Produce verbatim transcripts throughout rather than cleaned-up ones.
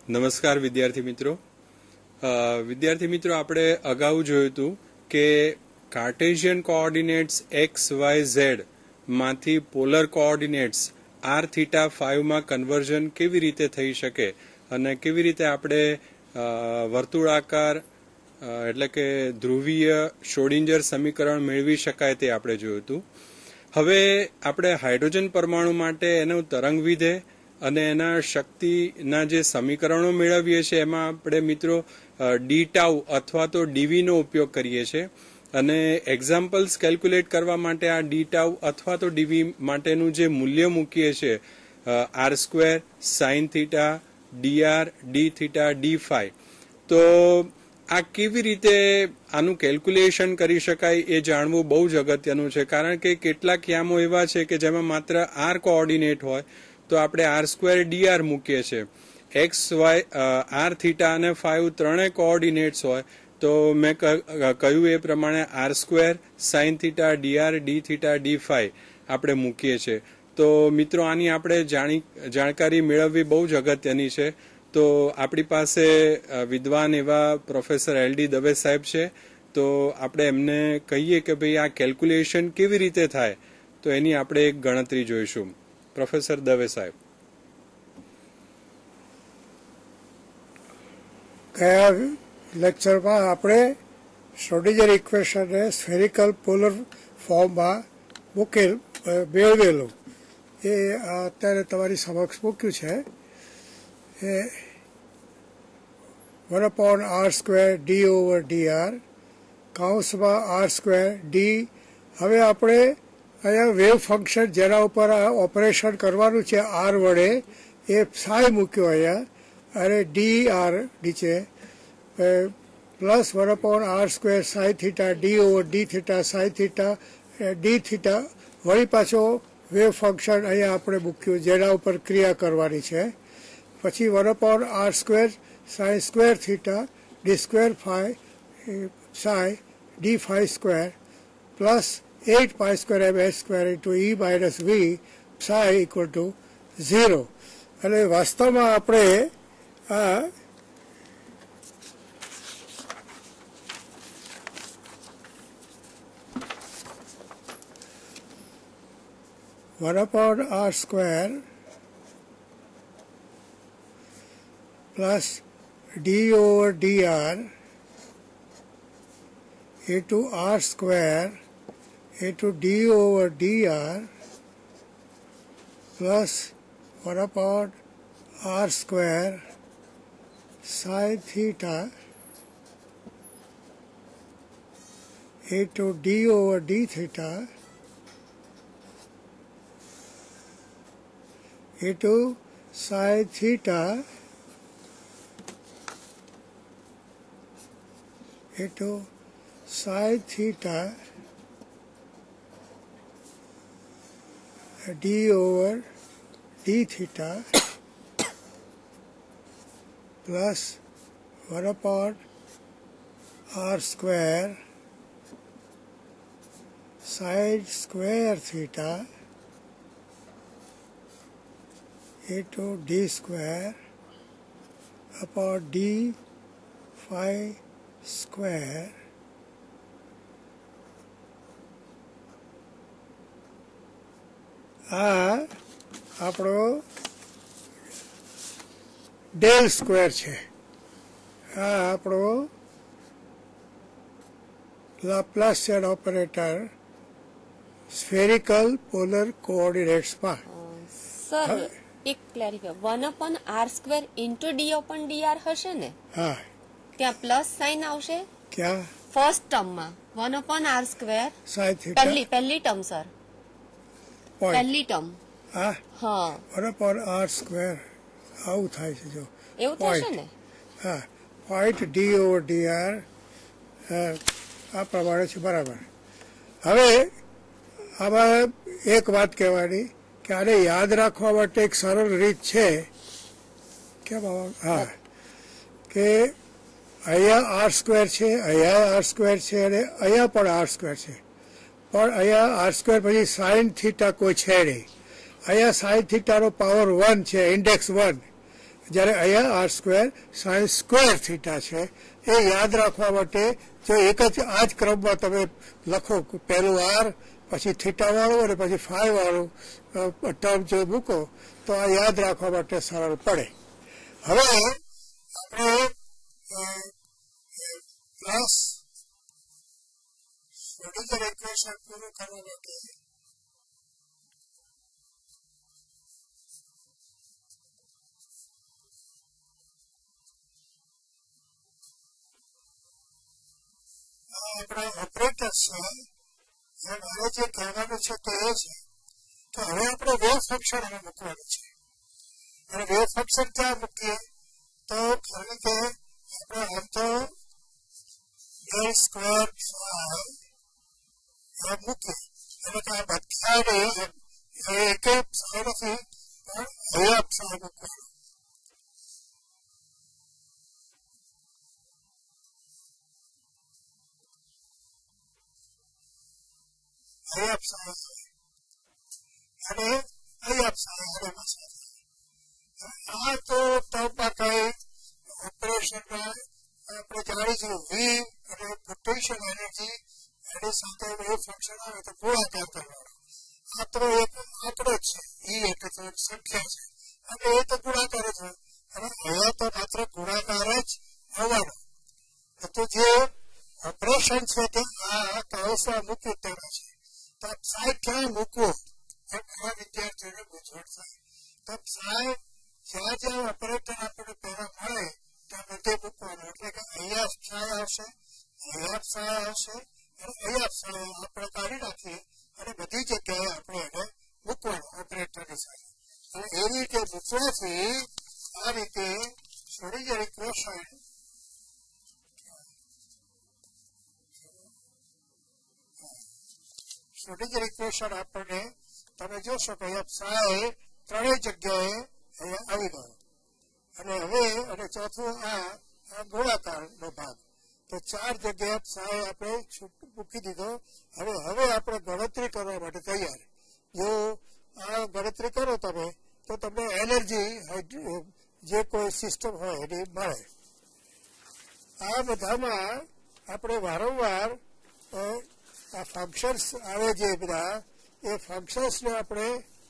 નમસ્કાર વિદ્યાર્થી મિત્રો વિદ્યાર્થી મિત્રો આપણે અગાઉ જોયું હતું કે Cartesian coordinates x y z માંથી polar coordinates r theta phi માં કન્વર્ઝન કેવી રીતે થઈ શકે અને કેવી રીતે આપણે વર્તુળાકાર એટલે કે ધ્રુવીય શ્રોડિંજર સમીકરણ મેળવી શકાય તે આપણે જોયું હતું. હવે આપણે હાઇડ્રોજન પરમાણુ માટે એનું તરંગ વિધેય અને એના શક્તિના જે સમીકરણો મેળવીએ છીએ એમાં આપણે મિત્રો ડી ટાઉ અથવા તો ડીવી નો ઉપયોગ કરીએ છીએ અને એક્ઝામ્પલ્સ કેલ્ક્યુલેટ કરવા માટે આ ડી ટાઉ અથવા તો ડીવી માટેનું જે મૂલ્ય મૂકીએ છીએ r square sine theta D R d theta D phi, તો આ કેવી રીતે આનું કેલ્ક્યુલેશન કરી શકાય એ જાણવું બહુ જ અગત્યનું છે, કારણ કે કેટલાક યામો એવા છે કે જેમાં માત્ર આર કોઓર્ડિનેટ હોય તો આપણે આર સ્ક્વેર ડી આર મૂકીએ છીએ. એક્સ વાય આર થીટા અને ફાઈવ ત્રણેય કોઓર્ડિનેટ્સ હોય તો મેં કહ્યું એ પ્રમાણે r square sine theta D R d theta d phi આપણે મૂકીએ છીએ. તો મિત્રો આની આપણે જાણી જાણકારી મેળવવી બહુ જ અગત્યની છે. તો આપણી પાસે વિદ્વાન એવા પ્રોફેસર એલ ડી દવે સાહેબ છે, તો આપણે એમને કહીએ કે ભાઈ આ કેલ્ક્યુલેશન કેવી રીતે થાય, તો એની આપણે એક ગણતરી જોઈશું. પ્રોફેસર દવે સાહેબ. ગયા લેક્ચરમાં આપણે શ્રોડિંજર ઇક્વેશનને સ્ફેરિકલ પોલર ફોર્મમાં મૂકેલ મેળવેલું એ અત્યારે તમારી સમક્ષ મૂક્યું છે. એ one upon R square d over d r કાઉન્સમાં આર સ્ક્વેર ડી. હવે આપણે અહીંયા વેવ ફંક્શન જેના ઉપર ઓપરેશન કરવાનું છે આર વડે એ સાઈ મૂક્યો અહીંયા અને ડી આર નીચે plus one upon R square sine theta d over d theta sine theta D theta વળી પાછો વેવ ફંક્શન અહીંયા આપણે મૂક્યું જેના ઉપર ક્રિયા કરવાની છે. પછી one upon R square sine square theta d square phi psi d phi square plus eight pi square m s square into e minus v psi equal to zero. અને વાસ્તવમાં આપણે આ one upon R square plus d over d r into r square into d over dr plus one upon r square sin theta into d over d theta into sin theta into sin theta d over d theta plus one upon r square sin square theta into d square upon d phi square આ આપણો del square છે. આ આપણો Laplacian operator spherical polar કોઓર્ડિનેટ્સમાં. Sir એક clarify, one upon R square into d upon d r હશે ને? હા, ત્યાં પ્લસ સાઇન આવશે. ક્યાં? ફર્સ્ટ ટર્મમાં one upon R square sine theta પહેલી પહેલી ટર્મ સર પહેલી ટર્મ હા હા વન અપોન આર સ્ક્વેર આવું થાય છે. જો એવું થશે ને? હા, point d over d r આ પ્રમાણે છે, બરાબર. હવે આમાં એક વાત કહેવાની કે આને યાદ રાખવા માટે એક સરળ રીત છે. કેમ? હા, કે અહીંયા આર સ્ક્વેર છે, અહીંયા આર સ્ક્વેર છે અને અહીંયા પણ આર સ્ક્વેર છે, પણ અહીંયા આર સ્ક્વેર પછી સાઇન થીટા કોઈ છે નહીં. અહીંયા સાઇન થીટાનો પાવર વન છે, ઇન્ડેક્સ વન, જ્યારે અહીંયા r square sine square theta છે. એ યાદ રાખવા માટે જો એક જ આ જ ક્રમમાં તમે લખો પહેલું આર પછી થીટા વાળું અને પછી ફાઈ વાળું ટર્મ જો મૂકો તો આ યાદ રાખવા માટે સરળ પડે. હવે આપણે પ્લસ શ્રોડિંજર ઇક્વેશન પૂરું કરવા માટે આપણા ઓપરેટર્સ છે એ મારે જે કહેવાનું છે તે એ છે કે હવે આપણે વેવ ફંક્શન હવે મૂકવાનું છે. અને વેવ ફંક્શન ક્યાં મૂકીએ તો કારણ કે આપણે આમ તો ડેલ સ્ક્વેર એમ મૂકીએ એટલે કે આ બધાને એક એક ફાઈ નથી પણ અહીંયા ફાઈ મૂકવાનું. અહીંયા ફાઈ અને અહીંયા ફાઈ અને આ તો ટર્મમાં કઈ ઓપરેશનમાં આપણે જાણીશું વી અને પોટેન્શિયલ એનર્જી એની સાથે વેવ ફંક્શન આવે તો ગોળાકાર કરવાનો. આ તો એક આંકડો જ છે, ઈ એટલે તો એક સંખ્યા છે અને એ તો ગુણાકાર જ હોય અને અહીંયા તો માત્ર ગુણાકાર જ આવવાનો. તો જે ઓપરેશન છે તે આ કૌંસમાં મૂક્યું તેમાં છે. તો સાહેબ ક્યાં મૂકવો એ ઘણા વિદ્યાર્થીઓને મૂંઝવણ થાય. તો સાહેબ જ્યાં જ્યાં ઓપરેટર આપણને પહેલા મળે ત્યાં બધે મૂકવાનું. એટલે કે અહીંયા સાય આવશે, અહીંયા સાય આવશે અને અહીંયા સાય આપણે કાઢી નાખીએ અને બધી જગ્યાએ આપણે એને મૂકવાનું ઓપરેટરની સાથે. અને એવી રીતે મૂકવાથી આ રીતે શ્રોડિંજર ઇક્વેશન શ્રોડિંજર ઇક્વેશન આપણને તમે જોશો કે અહીંયા સાય ત્રણેય જગ્યાએ અહીંયા આવી ગયો. અને હવે અને ચોથું આ ગોળાકારનો ભાગ તો ચાર જગ્યાએ સાય આપણે મૂકી દીધો. હવે હવે આપણે ગણતરી કરવા માટે તૈયાર. જો આ ગણતરી કરો તમે તો તમને એનર્જી જે કોઈ સિસ્ટમ હોય એની મળે. આ બધામાં આપણે વારંવાર આ ફંક્શન્સ આવે જે બધા એ ફંક્શન્સને આપણે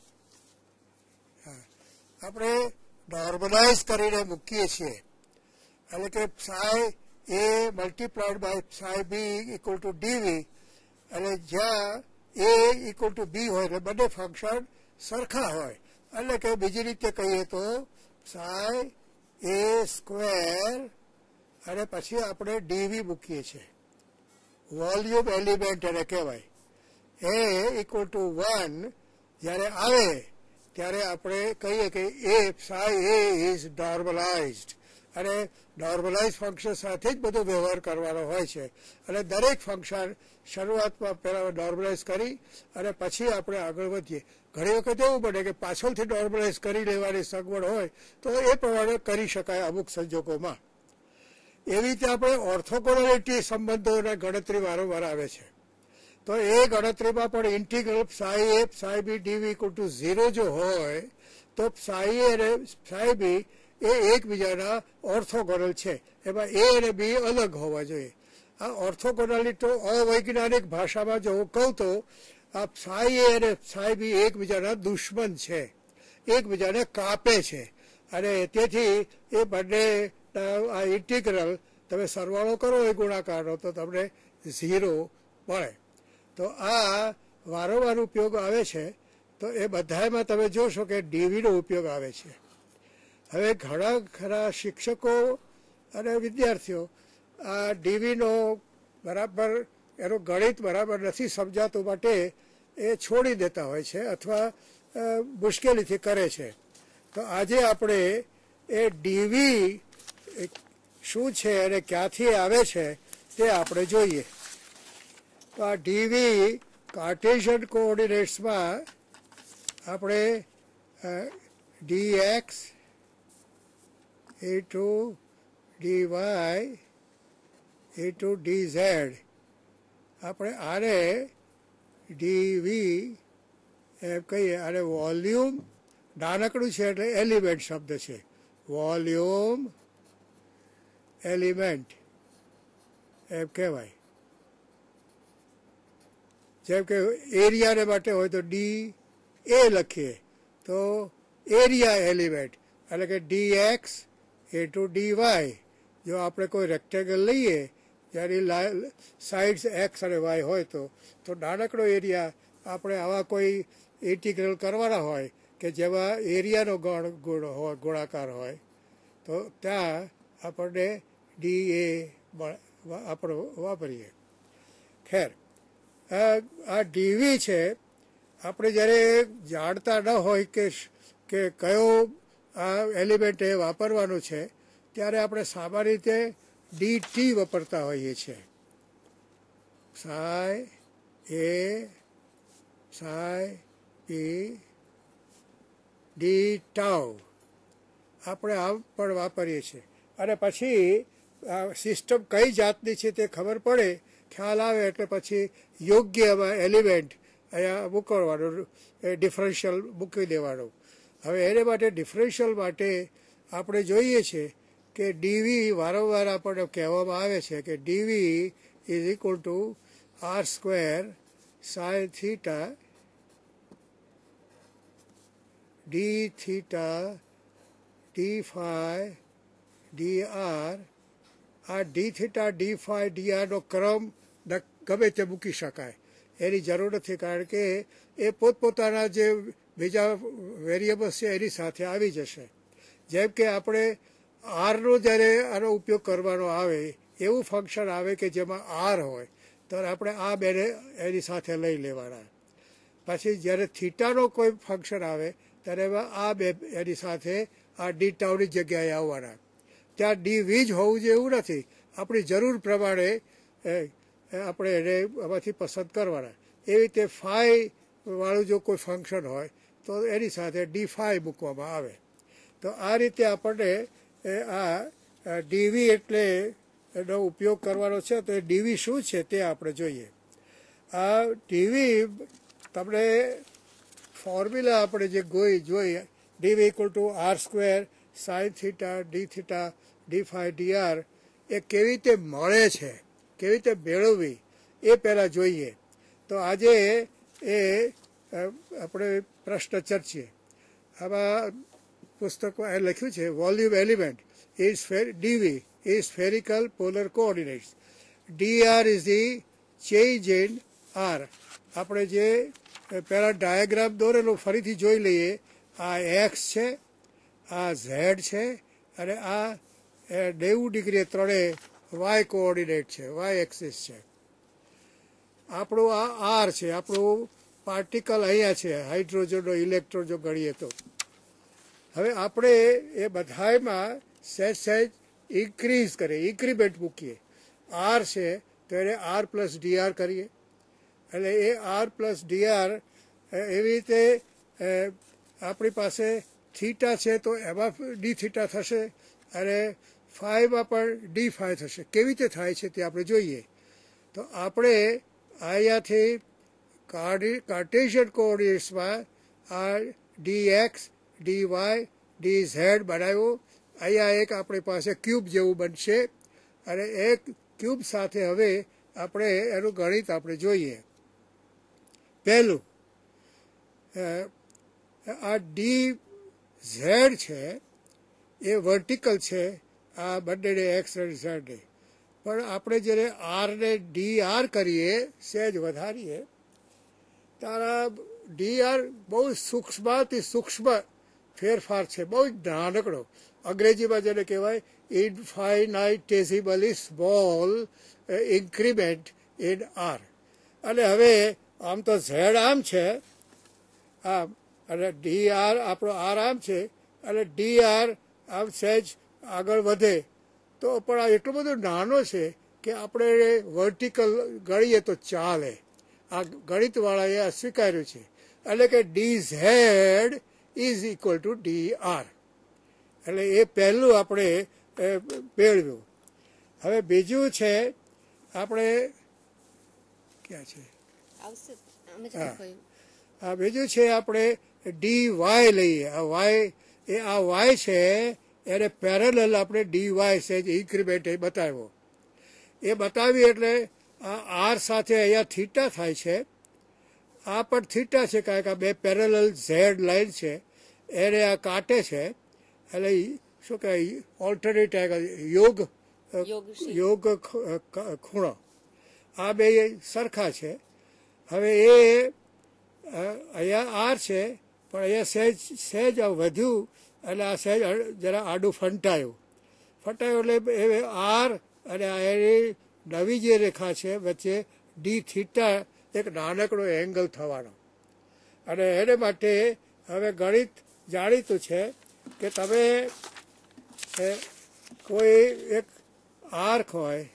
આપણે નોર્મલાઇઝ કરીને મૂકીએ છીએ. એટલે કે psi A multiplied by psi B equal to d v એટલે જ્યાં એ ઇક્વલ ટુ બી હોય એટલે બંને ફંક્શન સરખા હોય. એટલે કે બીજી રીતે કહીએ તો સાય એ સ્ક્વેર અને પછી આપણે ડીવી મૂકીએ છીએ. વોલ્યુમ એલિમેન્ટ એને કહેવાય. એ ઇક્વલ ટુ વન જ્યારે આવે ત્યારે આપણે કહીએ કે એ સાય એ ઇઝ નોર્મલાઇઝડ અને નોર્મલાઇઝ ફંક્શન સાથે જ બધો વ્યવહાર કરવાનો હોય છે. અને દરેક ફંક્શન શરૂઆતમાં પહેલાં નોર્મલાઇઝ કરી અને પછી આપણે આગળ વધીએ. ઘણી વખત એવું બને કે પાછળથી નોર્મલાઇઝ કરી લેવાની સગવડ હોય તો એ પ્રમાણે કરી શકાય અમુક સંજોગોમાં. એવી રીતે આપણે ઓર્થોગોનાલિટી સંબંધોના ગણતરી વારંવાર આવે છે. તો એ ગણતરીમાં પણ integral psi A psi B d v equal to zero જો હોય તો સાઈ એ અને સાઈ બી એ એકબીજાના ઓર્થોગોનલ છે. એમાં એ અને બી અલગ હોવા જોઈએ. આ ઓર્થોગોનાલિટી અવૈજ્ઞાનિક ભાષામાં જો હું કહું તો આ સાઈ એ અને સાઈ બી એકબીજાના દુશ્મન છે, એકબીજાને કાપે છે. અને તેથી એ બંને આ ઇન્ટિગ્રલ તમે સરવાળો કરો એ ગુણાકારનો તો તમને ઝીરો મળે. તો આ વારંવાર ઉપયોગ આવે છે. તો એ બધામાં તમે જોશો કે ડીવીનો ઉપયોગ આવે છે. હવે ઘણા ખરા શિક્ષકો અને વિદ્યાર્થીઓ આ ડીવીનો બરાબર એનું ગણિત બરાબર નથી સમજાતું માટે એ છોડી દેતા હોય છે અથવા મુશ્કેલીથી કરે છે. તો આજે આપણે એ ડીવી શું છે અને ક્યાંથી આવે છે તે આપણે જોઈએ. તો આ ડીવી કાર્ટેશિયન કોઓર્ડિનેટ્સમાં આપણે ડી એક્સ એ ટુ ડી વાય એ ટુ ડી ઝેડ આપણે આને ડીવી એમ કહીએ. અને વોલ્યુમ નાનકડું છે એટલે એલિમેન્ટ શબ્દ છે. વોલ્યુમ એલિમેન્ટ એમ કહેવાય. જેમ કે એરિયાને માટે હોય તો ડી એ લખીએ તો એરિયા એલિમેન્ટ, એટલે કે d x into D y. જો આપણે કોઈ રેક્ટેંગલ લઈએ જ્યારે સાઇડ્સ એક્સ અને વાય હોય તો તો નાનકડો એરિયા આપણે આવા કોઈ ઇન્ટિગ્રલ કરવાના હોય કે જેમાં એરિયાનો ગણ ગુણ હોય, ગોળાકાર હોય, તો ત્યાં આપણને ડી એ આપણે વાપરીએ. ખેર, આ ડીવી છે, આપણે જ્યારે જાણતા ન હોય કે કે કયો આ એલિમેન્ટ એ વાપરવાનું છે ત્યારે આપણે સામાન્ય રીતે ડી ટી વાપરતા હોઈએ છીએ. સાય એ સાય પી ડી ટાઉ આપણે આમ પણ વાપરીએ છીએ. અને પછી આ સિસ્ટમ કઈ જાતની છે તે ખબર પડે, ખ્યાલ આવે એટલે પછી યોગ્ય એલિમેન્ટ અહીંયા મૂકવાનું, ડિફરન્શિયલ મૂકી દેવાનું. હવે એને માટે ડિફરન્શિયલ માટે આપણે જોઈએ છીએ કે ડીવી વારંવાર આપણને કહેવામાં આવે છે કે d v is equal to R square sine theta D theta D phi D r. આ d theta D phi d આરનો ક્રમ ગમે તે મૂકી શકાય, એની જરૂર નથી, કારણ કે એ પોતપોતાના જે બીજા વેરિયેબલ્સ છે એની સાથે આવી જશે. જેમ કે આપણે આરનો જ્યારે આનો ઉપયોગ કરવાનો આવે એવું ફંક્શન આવે કે જેમાં આર હોય તો આપણે આ બેને એની સાથે લઈ લેવાના. પછી જ્યારે થીટાનો કોઈ ફંક્શન આવે ત્યારે એમાં આ બે એની સાથે આ ડી ટાઉની જગ્યાએ આવવાના. ત્યાં ડી વી જ હોવું જોઈએ એવું નથી, આપણી જરૂર પ્રમાણે આપણે એને આમાંથી પસંદ કરવાના. એવી રીતે ફાઈ વાળું જો કોઈ ફંક્શન હોય તો એની સાથે ડી ફાઈ મૂકવામાં આવે. તો આ રીતે આપણને આ ડીવી એટલે એનો ઉપયોગ કરવાનો છે. તો એ ડીવી શું છે તે આપણે જોઈએ. આ ડીવી તમને ફોર્મ્યુલા આપણે જે ગોઈ જોઈએ, d v equal to R square sine theta D theta D phi D r, એ કેવી રીતે મળે છે, કેવી રીતે મેળવવી એ પહેલાં જોઈએ. તો આજે એ આપણે પ્રશ્ન ચર્ચીએ. આમાં પુસ્તકમાં એ લખ્યું છે volume element is d v is spherical polar કોઓર્ડિનેટ્સ. D r is the change in r. આપણે જે પહેલાં ડાયાગ્રામ દોરેલો ફરીથી જોઈ લઈએ. આ એક્સ છે, આ ઝેડ છે, અને આ નેવું ડિગ્રી ત્રણે વાય કોઓર્ડિનેટ છે, વાય એક્સિસ છે. આપણું આ આર છે, આપણું પાર્ટિકલ અહીંયા છે, હાઇડ્રોજનનો ઇલેક્ટ્રોન જો ગણીએ તો. હવે આપણે એ બધામાં સહેજ સહેજ ઇન્ક્રીઝ કરીએ, ઇન્ક્રીમેન્ટ મૂકીએ. આર છે તો એને આર પ્લસ ડી આર કરીએ, એટલે એ આર પ્લસ ડી આર એવી રીતે આપણી પાસે થીટા છે તો એમાં ડી થીટા થશે અને ફાઈવમાં પણ ડી ફાઈ થશે. કેવી રીતે થાય છે તે આપણે જોઈએ. તો આપણે અહીંયાથી કાર્ડી કાર્ટેશિયન કોઓર્ડિનેટ્સમાં આ d x d y d z બનાવ્યું. અહીંયા એક આપણી પાસે ક્યુબ જેવું બનશે અને એક ક્યુબ સાથે હવે આપણે એનું ગણિત આપણે જોઈએ. પહેલું આ ડી ઝેડ છે એ વર્ટિકલ છે, આ બંનેને એક્સ અને ઝેડને. પણ આપણે જ્યારે આરને ડી આર કરીએ, સહેજ વધારીએ, તારા ડી આર બહુ સૂક્ષ્મથી સૂક્ષ્મ ફેરફાર છે, બહુ જ નાનકડો. અંગ્રેજીમાં જેને કહેવાય infinitesimally small increment in r. અને હવે આમ તો ઝેડ આમ છે આમ, અને ડી આર આપણો આર આમ છે, અને ડી આર આમ સહેજ આગળ વધે તો પણ આ એટલો બધો નાનો છે કે આપણે વર્ટિકલ ગણીએ તો ચાલે. આ ગણિતવાળાએ આ સ્વીકાર્યું છે. એટલે કે d Z is equal to d r. એટલે એ પહેલું આપણે મેળવ્યું. હવે બીજું છે આપણે ક્યાં છે હા બીજું છે આપણે ડી વાય લઈએ. આ વાય એ આ વાય છે એને પેરેલલ આપણે ડી વાય સેજ ઇન્ક્રીમેન્ટ એ બતાવ્યો. એ બતાવી એટલે આ આર સાથે અહીંયા થીટા થાય છે, આ પણ થીટા છે કારણ કે આ બે પેરેલલ ઝેડ લાઈન છે એને આ કાટે છે, એટલે શું કહેવાય ઓલ્ટરનેટ યોગ યોગ ખૂણો આ બે સરખા છે. હવે એ અહીંયા આર છે પણ અહીંયા સહેજ સહેજ વધ્યું એટલે આ સહેજ જરા આડું ફંટાયું ફંટાયું એટલે એ આર અને એની નવી જે રેખા છે વચ્ચે ડી થીટા એક નાનકડો એંગલ થવાનો. અને એને માટે હવે ગણિત જાણીતું છે કે તમે કોઈ એક આર્ક હોય,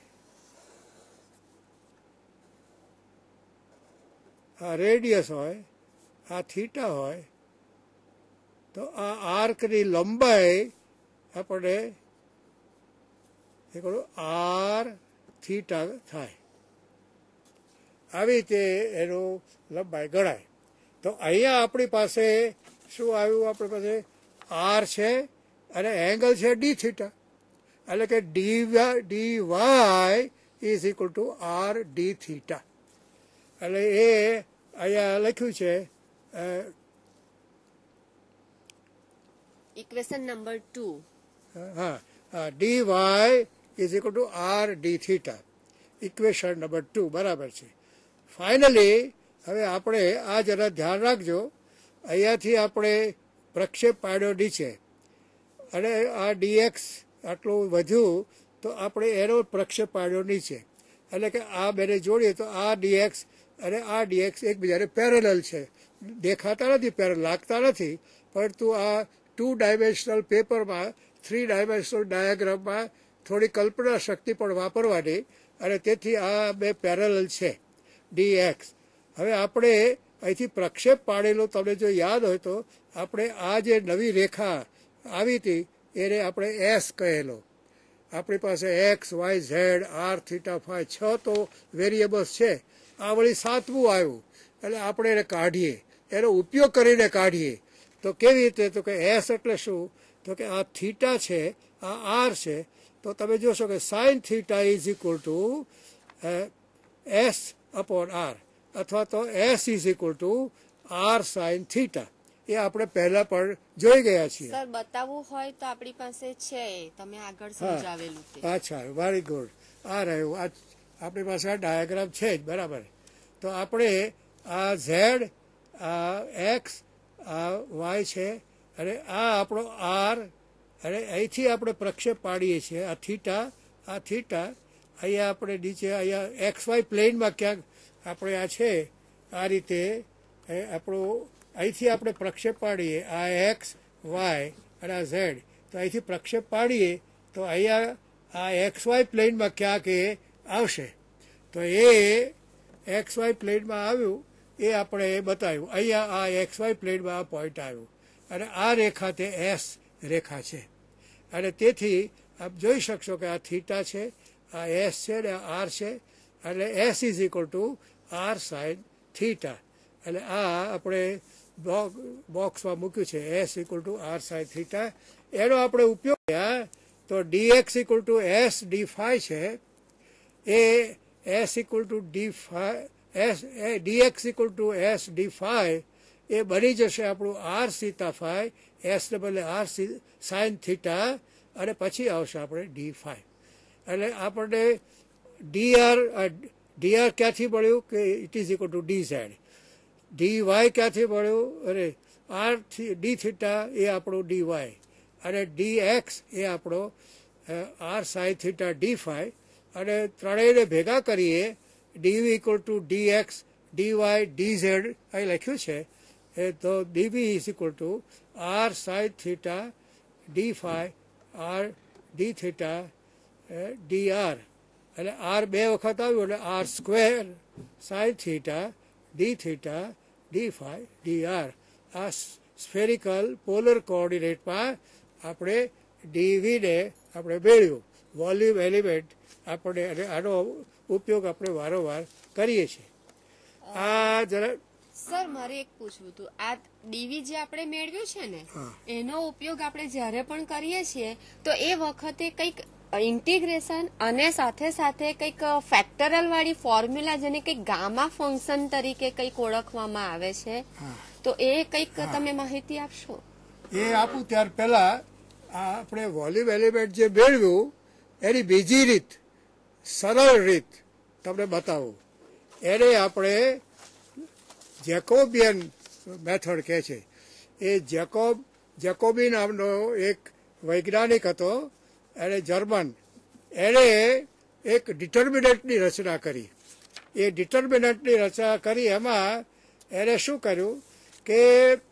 આ રેડિયસ હોય, આ થીટા હોય, તો આ આર્કની લંબાઈ આપણે આર થીટા થાય. આવી રીતે એનું લંબાઈ ગણાય. તો અહીંયા આપણી પાસે શું આવ્યું? આપણી પાસે આર છે અને એંગલ છે ડી થીટા, એટલે કે d d y is equal to r d theta. એટલે એ અહીંયા લખ્યું છે ઇક્વેશન નંબર ટુ. હા, d y is equal to r d theta, equation number two બરાબર છે. ફાઇનલી હવે આપણે આ જરા ધ્યાન રાખજો, અહીંયાથી આપણે પ્રક્ષેપ પાડ્યો નીચે અને આ ડીએક્સ આટલું વધ્યું તો આપણે એનો પ્રક્ષેપ પાડ્યો નીચે, એટલે કે આ બેને જોડીએ તો આ ડીએક્સ અને આ ડીએક્સ એકબીજાને પેરેલલ છે. દેખાતા નથી, પેરેલલ લાગતા નથી, પરંતુ આ ટુ ડાયમેન્શનલ પેપરમાં થ્રી ડાયમેન્શનલ ડાયાગ્રામમાં થોડી કલ્પના શક્તિ પણ વાપરવાની, અને તેથી આ બે પેરેલલ છે ડી એક્સ. હવે આપણે અહીંથી પ્રક્ષેપ પાડેલો તમને જો યાદ હોય તો આપણે આ જે નવી રેખા આવી હતી એને આપણે એસ કહેલો. આપણી પાસે x y z r theta phi છ તો વેરિયેબલ્સ છે, આ વળી સાતમું આવ્યું એટલે આપણે એને કાઢીએ, એનો ઉપયોગ કરીને કાઢીએ. તો કેવી રીતે? તો કે એસ એટલે શું? તો કે આ થીટા છે, આ આર છે, તો તમે જોશો કે sine theta is equal to s upon r, અથવા તો s is equal to r sine theta. એ આપણે પહેલા પણ જોઈ ગયા છીએ. સર બતાવવું હોય તો આપણી પાસે છે, તમે આગળ સમજાવેલું છે. અચ્છા, વેરી ગુડ. આ રહ્યું, આ આપણી પાસે આ ડાયાગ્રામ છે જ બરાબર. તો આપણે આ ઝેડ, આ એક્સ, આ વાય છે, અને આ આપણો આર, અને અહીંથી આપણે પ્રક્ષેપ પાડીએ છીએ આ થીટા, આ થીટા અહીંયા આપણે નીચે અહીંયા એક્સ વાય પ્લેનમાં ક્યાંક આપણે આ છે આ રીતે આપણું અહીંથી આપણે પ્રક્ષેપ પાડીએ આ એક્સ વાય અને આ ઝેડ, તો અહીંથી પ્રક્ષેપ પાડીએ તો અહીંયા આ એક્સ વાય પ્લેનમાં ક્યાંક એ આવશે. તો એ એક્સ વાય પ્લેનમાં આવ્યું એ આપણે બતાવ્યું. અહીંયા આ એક્સ વાય પ્લેનમાં આ પોઈન્ટ આવ્યું અને આ રેખા તે એસ રેખા છે, અને તેથી આપ જોઈ શકશો કે આ થીટા છે, આ એસ છે ને આ આર છે, એટલે s is equal to r sine theta. એટલે આ આપણે બોક્સમાં મૂક્યું છે s equal to r sine theta. એનો આપણે ઉપયોગ તો d x equal to s d phi છે, એ s equal to d phi s d x equal to s d phi એ બની જશે આપણું આર સીતા ફાઈ, એસને બદલે આર સાઇન થીટા, અને પછી આવશે આપણે ડી ફાઈ. એટલે આપણને ડી આર ડી આર ક્યાંથી મળ્યું કે it is equal to d z. D y ક્યાંથી મળ્યું? અરે આર ડી થીટા એ આપણું ડી વાય, અને ડી એક્સ એ આપણો r sine theta D phi, અને ત્રણેયને ભેગા કરીએ d v equal to d x d y d z અહીં લખ્યું છે. એ તો d v is equal to r sine theta D phi r d theta D r, એટલે આર બે વખત આવ્યું એટલે R square sine theta D theta D phi D r. આ સ્ફેરિકલ પોલર કોઓર્ડિનેટમાં આપણે ડીવીને આપણે મેળવ્યું, વોલ્યુમ એલિમેન્ટ આપણે, અને આનો ઉપયોગ આપણે વારંવાર કરીએ છીએ. આ જરા સર મારે એક પૂછવું હતું, આ ડીવી જે આપણે મેળવ્યું છે ને હા. એનો ઉપયોગ આપણે જ્યારે પણ કરીએ છીએ તો એ વખતે કંઈક ઇન્ટિગ્રેશન અને સાથે સાથે કંઈક ફેક્ટરલ વાળી ફોર્મ્યુલા જેને કંઈક ગામા ફંક્શન તરીકે કંઈક ઓળખવામાં આવે છે, હા. તો એ કંઈક તમે માહિતી આપશો? એ આપું ત્યાર પહેલા આ આપણે વોલ્યુમ એલિમેન્ટ જે મેળવ્યું એની બીજી રીત, સરળ રીત તમને બતાવું. એને આપણે જેકોબિયન મેથડ કહે છે. એ જેકોબ જેકોબી નામનો એક વૈજ્ઞાનિક હતો, એને જર્મન. એણે એક ડિટર્મિનન્ટની રચના કરી. એ ડિટર્મિનન્ટની રચના કરી એમાં એને શું કર્યું કે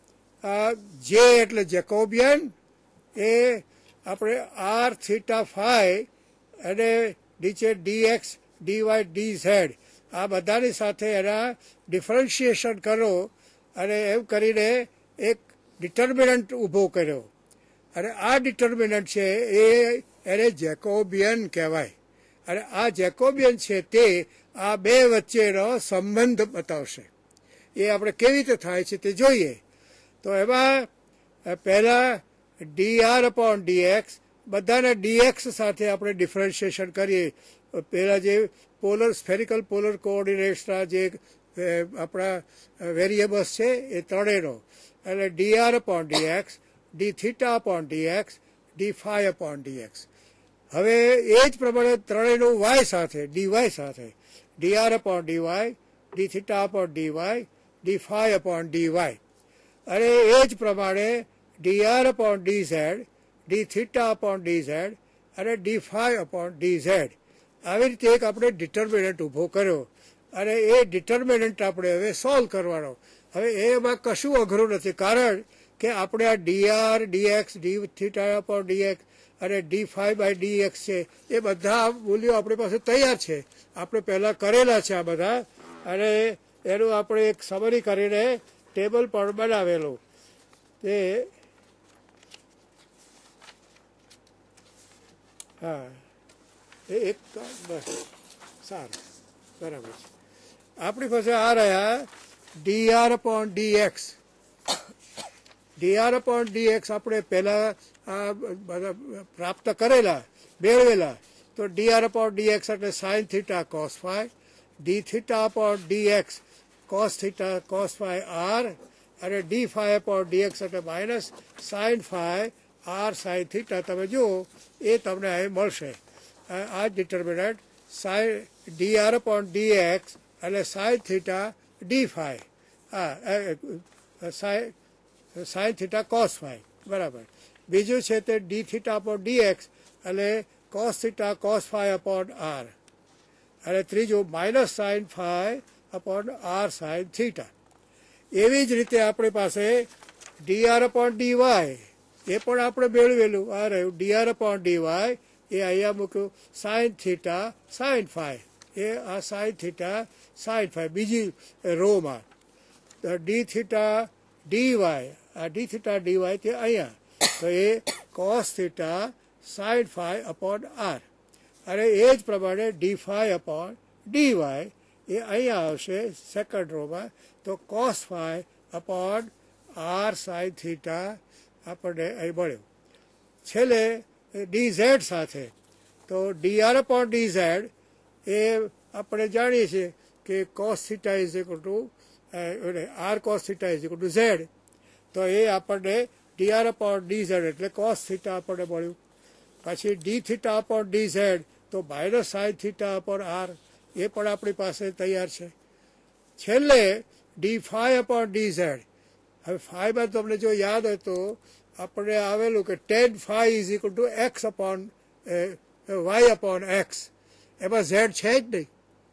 જે એટલે જેકોબિયન એ આપણે આર થીટા ફાઈ અને નીચે d x d y d z આ બધાની સાથે એના ડિફરન્શિએશન કરો અને એમ કરીને એક ડિટર્મિનન્ટ ઊભો કર્યો. અને આ ડિટર્મિનન્ટ છે એ એને જેકોબિયન કહેવાય. અને આ જેકોબિયન છે તે આ બે વચ્ચેનો સંબંધ બતાવશે. એ આપણે કેવી રીતે થાય છે તે જોઈએ. તો એમાં પહેલાં d r upon D x બધાને ડીએક્સ સાથે આપણે ડિફરન્શિએશન કરીએ. પહેલાં જે પોલર સ્ફેરિકલ પોલર કોઓર્ડિનેટ્સના જે આપણા વેરિયેબલ્સ છે એ ત્રણેયનો, એટલે d r upon D x, d theta upon D x, d phi upon D x. હવે એ જ પ્રમાણે ત્રણેયનું વાય સાથે, ડી વાય સાથે, d r upon d y, d theta upon d y, d phi upon d y. અને એ જ પ્રમાણે d r upon d z, d theta upon d z અને d phi upon d z. આવી રીતે એક આપણે ડિટર્મિનન્ટ ઊભો કર્યો. અને એ ડિટર્મિનન્ટ આપણે હવે સોલ્વ કરવાનો. હવે એમાં કશું અઘરું નથી, કારણ કે આપણે આ d R d x, d theta upon D x અને d phi by D x છે એ બધા મૂલ્યો આપણી પાસે તૈયાર છે. આપણે પહેલાં કરેલા છે આ બધા. અને એનું આપણે એક સમરી કરીને ટેબલ પણ બનાવેલું. તે હા એ એક બસ સારું બરાબર છે. આપણી પાસે આ રહ્યા d r upon D x. D r upon D x આપણે પહેલાં આ બધા પ્રાપ્ત કરેલા, મેળવેલા. તો d r upon D x એટલે sine theta cos phi, d theta upon D x cos theta cos phi r, અને d phi upon D x એટલે minus sine phi r sine theta. તમે જુઓ એ તમને અહીં મળશે. આ determinant sine d r upon D x એટલે સાઇન થીટા ડી ફાઈ, હા sine sine theta cos phi બરાબર. બીજું છે તે d theta upon D x એટલે cos theta cos phi upon r. અને ત્રીજું minus sine phi upon r sine theta. એવી જ રીતે આપણી પાસે d r upon d y એ પણ આપણે મેળવેલું. આ રહ્યું d r upon d y, એ અહીંયા મૂક્યું સાઇન થીટા સાઇન ફાઈ, એ આ સાઇન થીટા સાઇન ફાઈ બીજી રોમાં. ડી થીટા ડી વાય, આ ડી થીટા ડી વાય તે અહીંયા. તો એ cos theta sine phi upon r. અને એ જ પ્રમાણે d phi upon d y એ અહીંયા આવશે સેકન્ડ રોમાં. તો cos phi upon r sine theta આપણને અહીં મળ્યું. છેલ્લે ડી ઝેડ સાથે તો d r upon d z એ આપણે જાણીએ છીએ કે cos theta is equal to r cos theta is equal to Z. તો એ આપણને d r upon d z એટલે કોસ થીટા આપણને મળ્યું. પછી d theta upon d z તો minus sine theta upon r એ પણ આપણી પાસે તૈયાર છે. છેલ્લે d phi upon d z. હવે ફાઈમાં તમને જો યાદ હોય તો આપણે આવેલું કે tan phi is equal to X upon Y upon X. એમાં ઝેડ છે જ નહીં,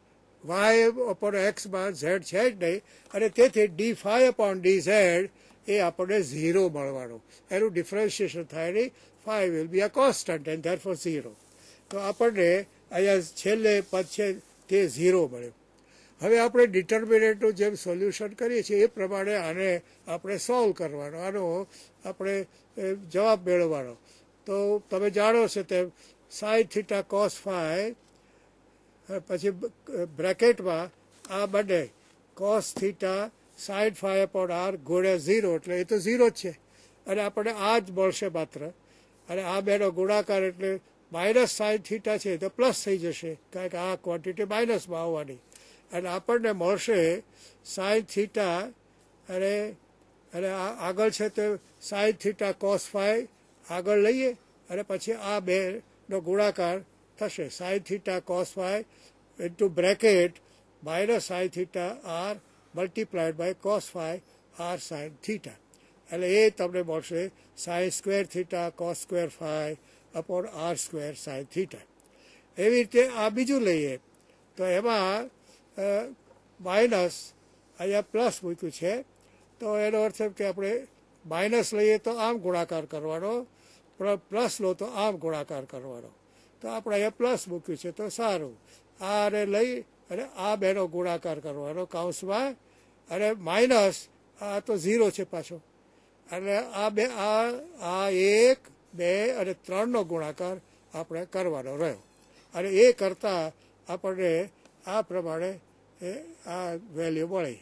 વાય અપોન એક્સમાં ઝેડ છે જ નહીં. અને તેથી d phi upon d z એ આપણને ઝીરો મળવાનું. એનું ડિફરન્શિએશન થાય નહીં. Phi will be a constant and therefore zero. તો આપણને અહીંયા છેલ્લે પદ છે તે ઝીરો મળ્યો. હવે આપણે ડિટર્મિનન્ટનું જેમ સોલ્યુશન કરીએ છીએ એ પ્રમાણે આને આપણે સોલ્વ કરવાનો, આનો આપણે જવાબ મેળવવાનો. તો તમે જાણો છો તેમ સાઇન થીટા કોસ ફાઈ, પછી બ્રેકેટમાં આ બંને cos theta sine phi upon r ગુણ્યા ઝીરો, એટલે એ તો ઝીરો જ છે અને આપણને આ જ મળશે માત્ર. અને આ બેનો ગુણાકાર એટલે માઇનસ સાઇન થીટા છે તો પ્લસ થઈ જશે, કારણ કે આ ક્વોન્ટિટી માઇનસમાં આવવાની. અને આપણને મળશે સાઇન થીટા અને અને આ આગળ છે તે સાઇન થીટા કોસ ફાઈ આગળ લઈએ અને પછી આ બેનો ગુણાકાર થશે. Sine theta cos phi into bracket minus sine theta r multiplied by cos phi r sine theta, એટલે એ તમને મળશે sine square theta cos square phi upon R square sine theta. એવી રીતે આ બીજું લઈએ તો એમાં માઇનસ અહીંયા પ્લસ મૂક્યું છે, તો એનો અર્થ એમ કે આપણે માઇનસ લઈએ તો આમ ગુણાકાર કરવાનો, પ્લસ લો તો આમ ગુણાકાર કરવાનો. તો આપણે અહીંયા પ્લસ મૂક્યું છે તો સારું. આને લઈ અને આ બેનો ગુણાકાર કરવાનો કૌંસમાં, અને માઇનસ આ તો ઝીરો છે પાછો, એટલે આ બે આ આ એક બે અને ત્રણનો ગુણાકાર આપણે કરવાનો રહ્યો. અને એ કરતાં આપણને આ પ્રમાણે આ વેલ્યુ મળી.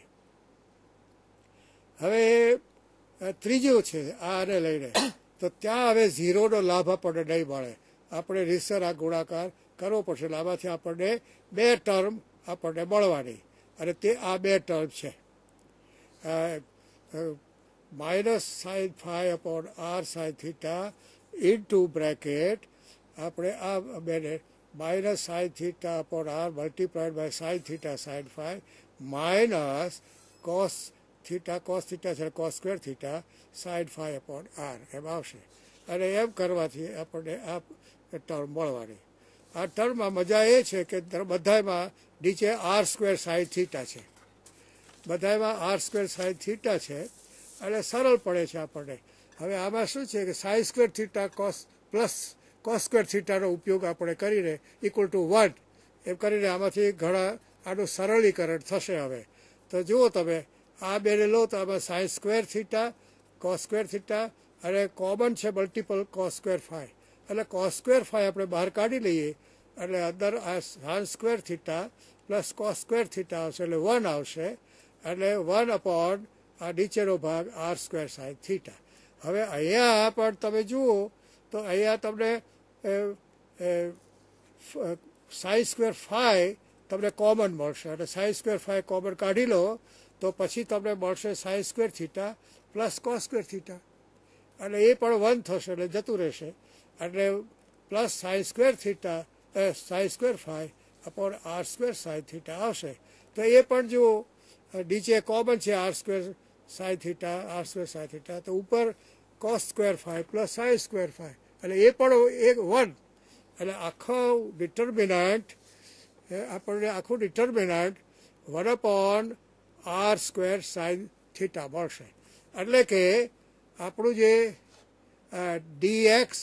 હવે ત્રીજું છે આને લઈને, તો ત્યાં હવે ઝીરોનો લાભ આપણને નહીં મળે, આપણે રીતસર આ ગુણાકાર કરવો પડશે. એટલે આમાંથી આપણને બે ટર્મ આપણને મળવાની, અને તે આ બે ટર્મ છે. Minus sine phi upon r sine theta into bracket આપણે આ બેને minus sine theta upon r multiplied by sine theta sine phi minus cos theta cos theta છે cos square theta sine phi upon r એમ આવશે. અને એમ કરવાથી આપણને આ ટર્મ મળવાની. આ ટર્મમાં મજા એ છે કે બધામાં નીચે આર સ્ક્વેર સાઇન થીટા છે, બધામાં આર સ્ક્વેર સાઇન થીટા છે, એટલે સરળ પડે છે આપણને. હવે આમાં શું છે કે sine square theta cos plus cos square થીટાનો ઉપયોગ આપણે કરીને ઇક્વલ ટુ વન એમ કરીને આમાંથી ઘણા આનું સરળીકરણ થશે. હવે તો જુઓ તમે આ બેને લો તો આમાં sine square theta cos square theta અને કોમન છે મલ્ટિપલ કોસ સ્ક્વેર ફાઈ, એટલે કોસ સ્ક્વેર ફાઈ આપણે બહાર કાઢી લઈએ એટલે અંદર આ sine square theta plus cos square theta આવશે એટલે વન આવશે, એટલે વન અપોન આ નીચેનો ભાગ આર સ્ક્વેર સાઇન થીટા. હવે અહીંયા પણ તમે જુઓ તો અહીંયા તમને સાઇન સ્ક્વેર ફાઈ તમને કોમન મળશે, અને સાઇન સ્ક્વેર ફાઈ કોમન કાઢી લો તો પછી તમને મળશે sine square theta plus cos square theta, અને એ પણ વન થશે એટલે જતું રહેશે, એટલે plus sine square theta sine square phi upon R square sine theta આવશે. તો એ પણ જુઓ નીચે કોમન છે r square sine theta r square sine theta, તો ઉપર cos square phi plus sine square phi, એટલે એ પણ એક વન, એટલે આખું ડિટર્મિનન્ટ આપણને આખું determinant one upon R square sine theta મળશે. એટલે કે આપણું જે ડી એક્સ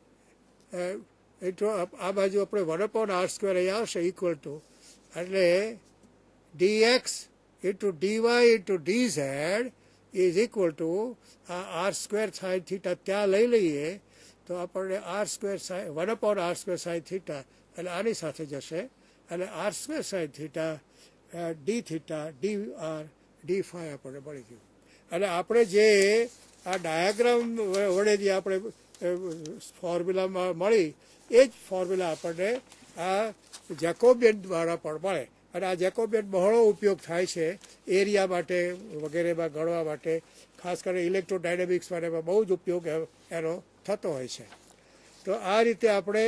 આ બાજુ આપણે વન અપોન આર સ્ક્વેર અહીંયા આવશે ઇક્વલ ટુ, એટલે D x into D Y into D Z is equal to આ આર સ્ક્વેર સાઇન થીટા ત્યાં લઈ લઈએ તો આપણને R square sine one upon R square sine theta એટલે આની સાથે જશે, એટલે R square sine theta D theta D R D phi આપણને મળી ગયું. અને આપણે જે આ ડાયાગ્રામ વડે જે આપણે ફોર્મ્યુલામાં મળી એ જ ફોર્મ્યુલા આપણને આ જેકોબિયન દ્વારા પણ મળે, અને આ જેકોબિયન બહોળો ઉપયોગ થાય છે એરિયા માટે વગેરેમાં ગણવા માટે, ખાસ કરીને ઇલેક્ટ્રોડાયનેમિક્સ માટે બહુ જ ઉપયોગ એનો થતો હોય છે. તો આ રીતે આપણે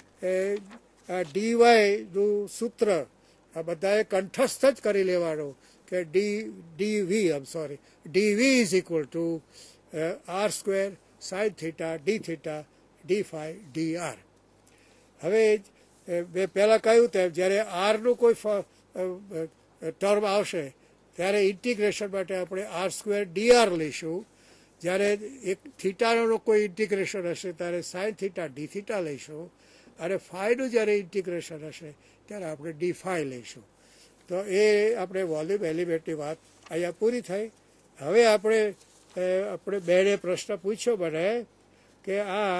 ડીવાયનું સૂત્ર આ બધાએ કંઠસ્થ જ કરી લેવાનું કે ડી ડી વી આમ sorry D V is equal to R square sine theta D theta D phi D R. હવે મેં પહેલાં કહ્યું તેમ જ્યારે આરનું કોઈ ટર્મ આવશે ત્યારે ઇન્ટિગ્રેશન માટે આપણે આર સ્ક્વેર ડી આર લઈશું, જ્યારે એક થીટાનું કોઈ ઇન્ટિગ્રેશન હશે ત્યારે સાઇન થીટા ડી થીટા લઈશું, અને ફાઈનું જ્યારે ઇન્ટિગ્રેશન હશે ત્યારે આપણે ડી ફાઈ લઈશું. તો એ આપણે વોલ્યુમ એલિમેન્ટની વાત અહીંયા પૂરી થઈ. હવે આપણે આપણે બેને પ્રશ્ન પૂછ્યો મને કે આ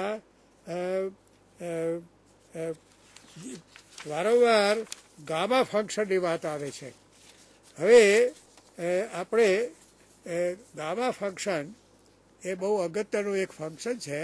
વારંવાર ગામા ફંક્શનની વાત આવે છે. હવે આપણે ગામા ફંક્શન એ બહુ અગત્યનું એક ફંક્શન છે.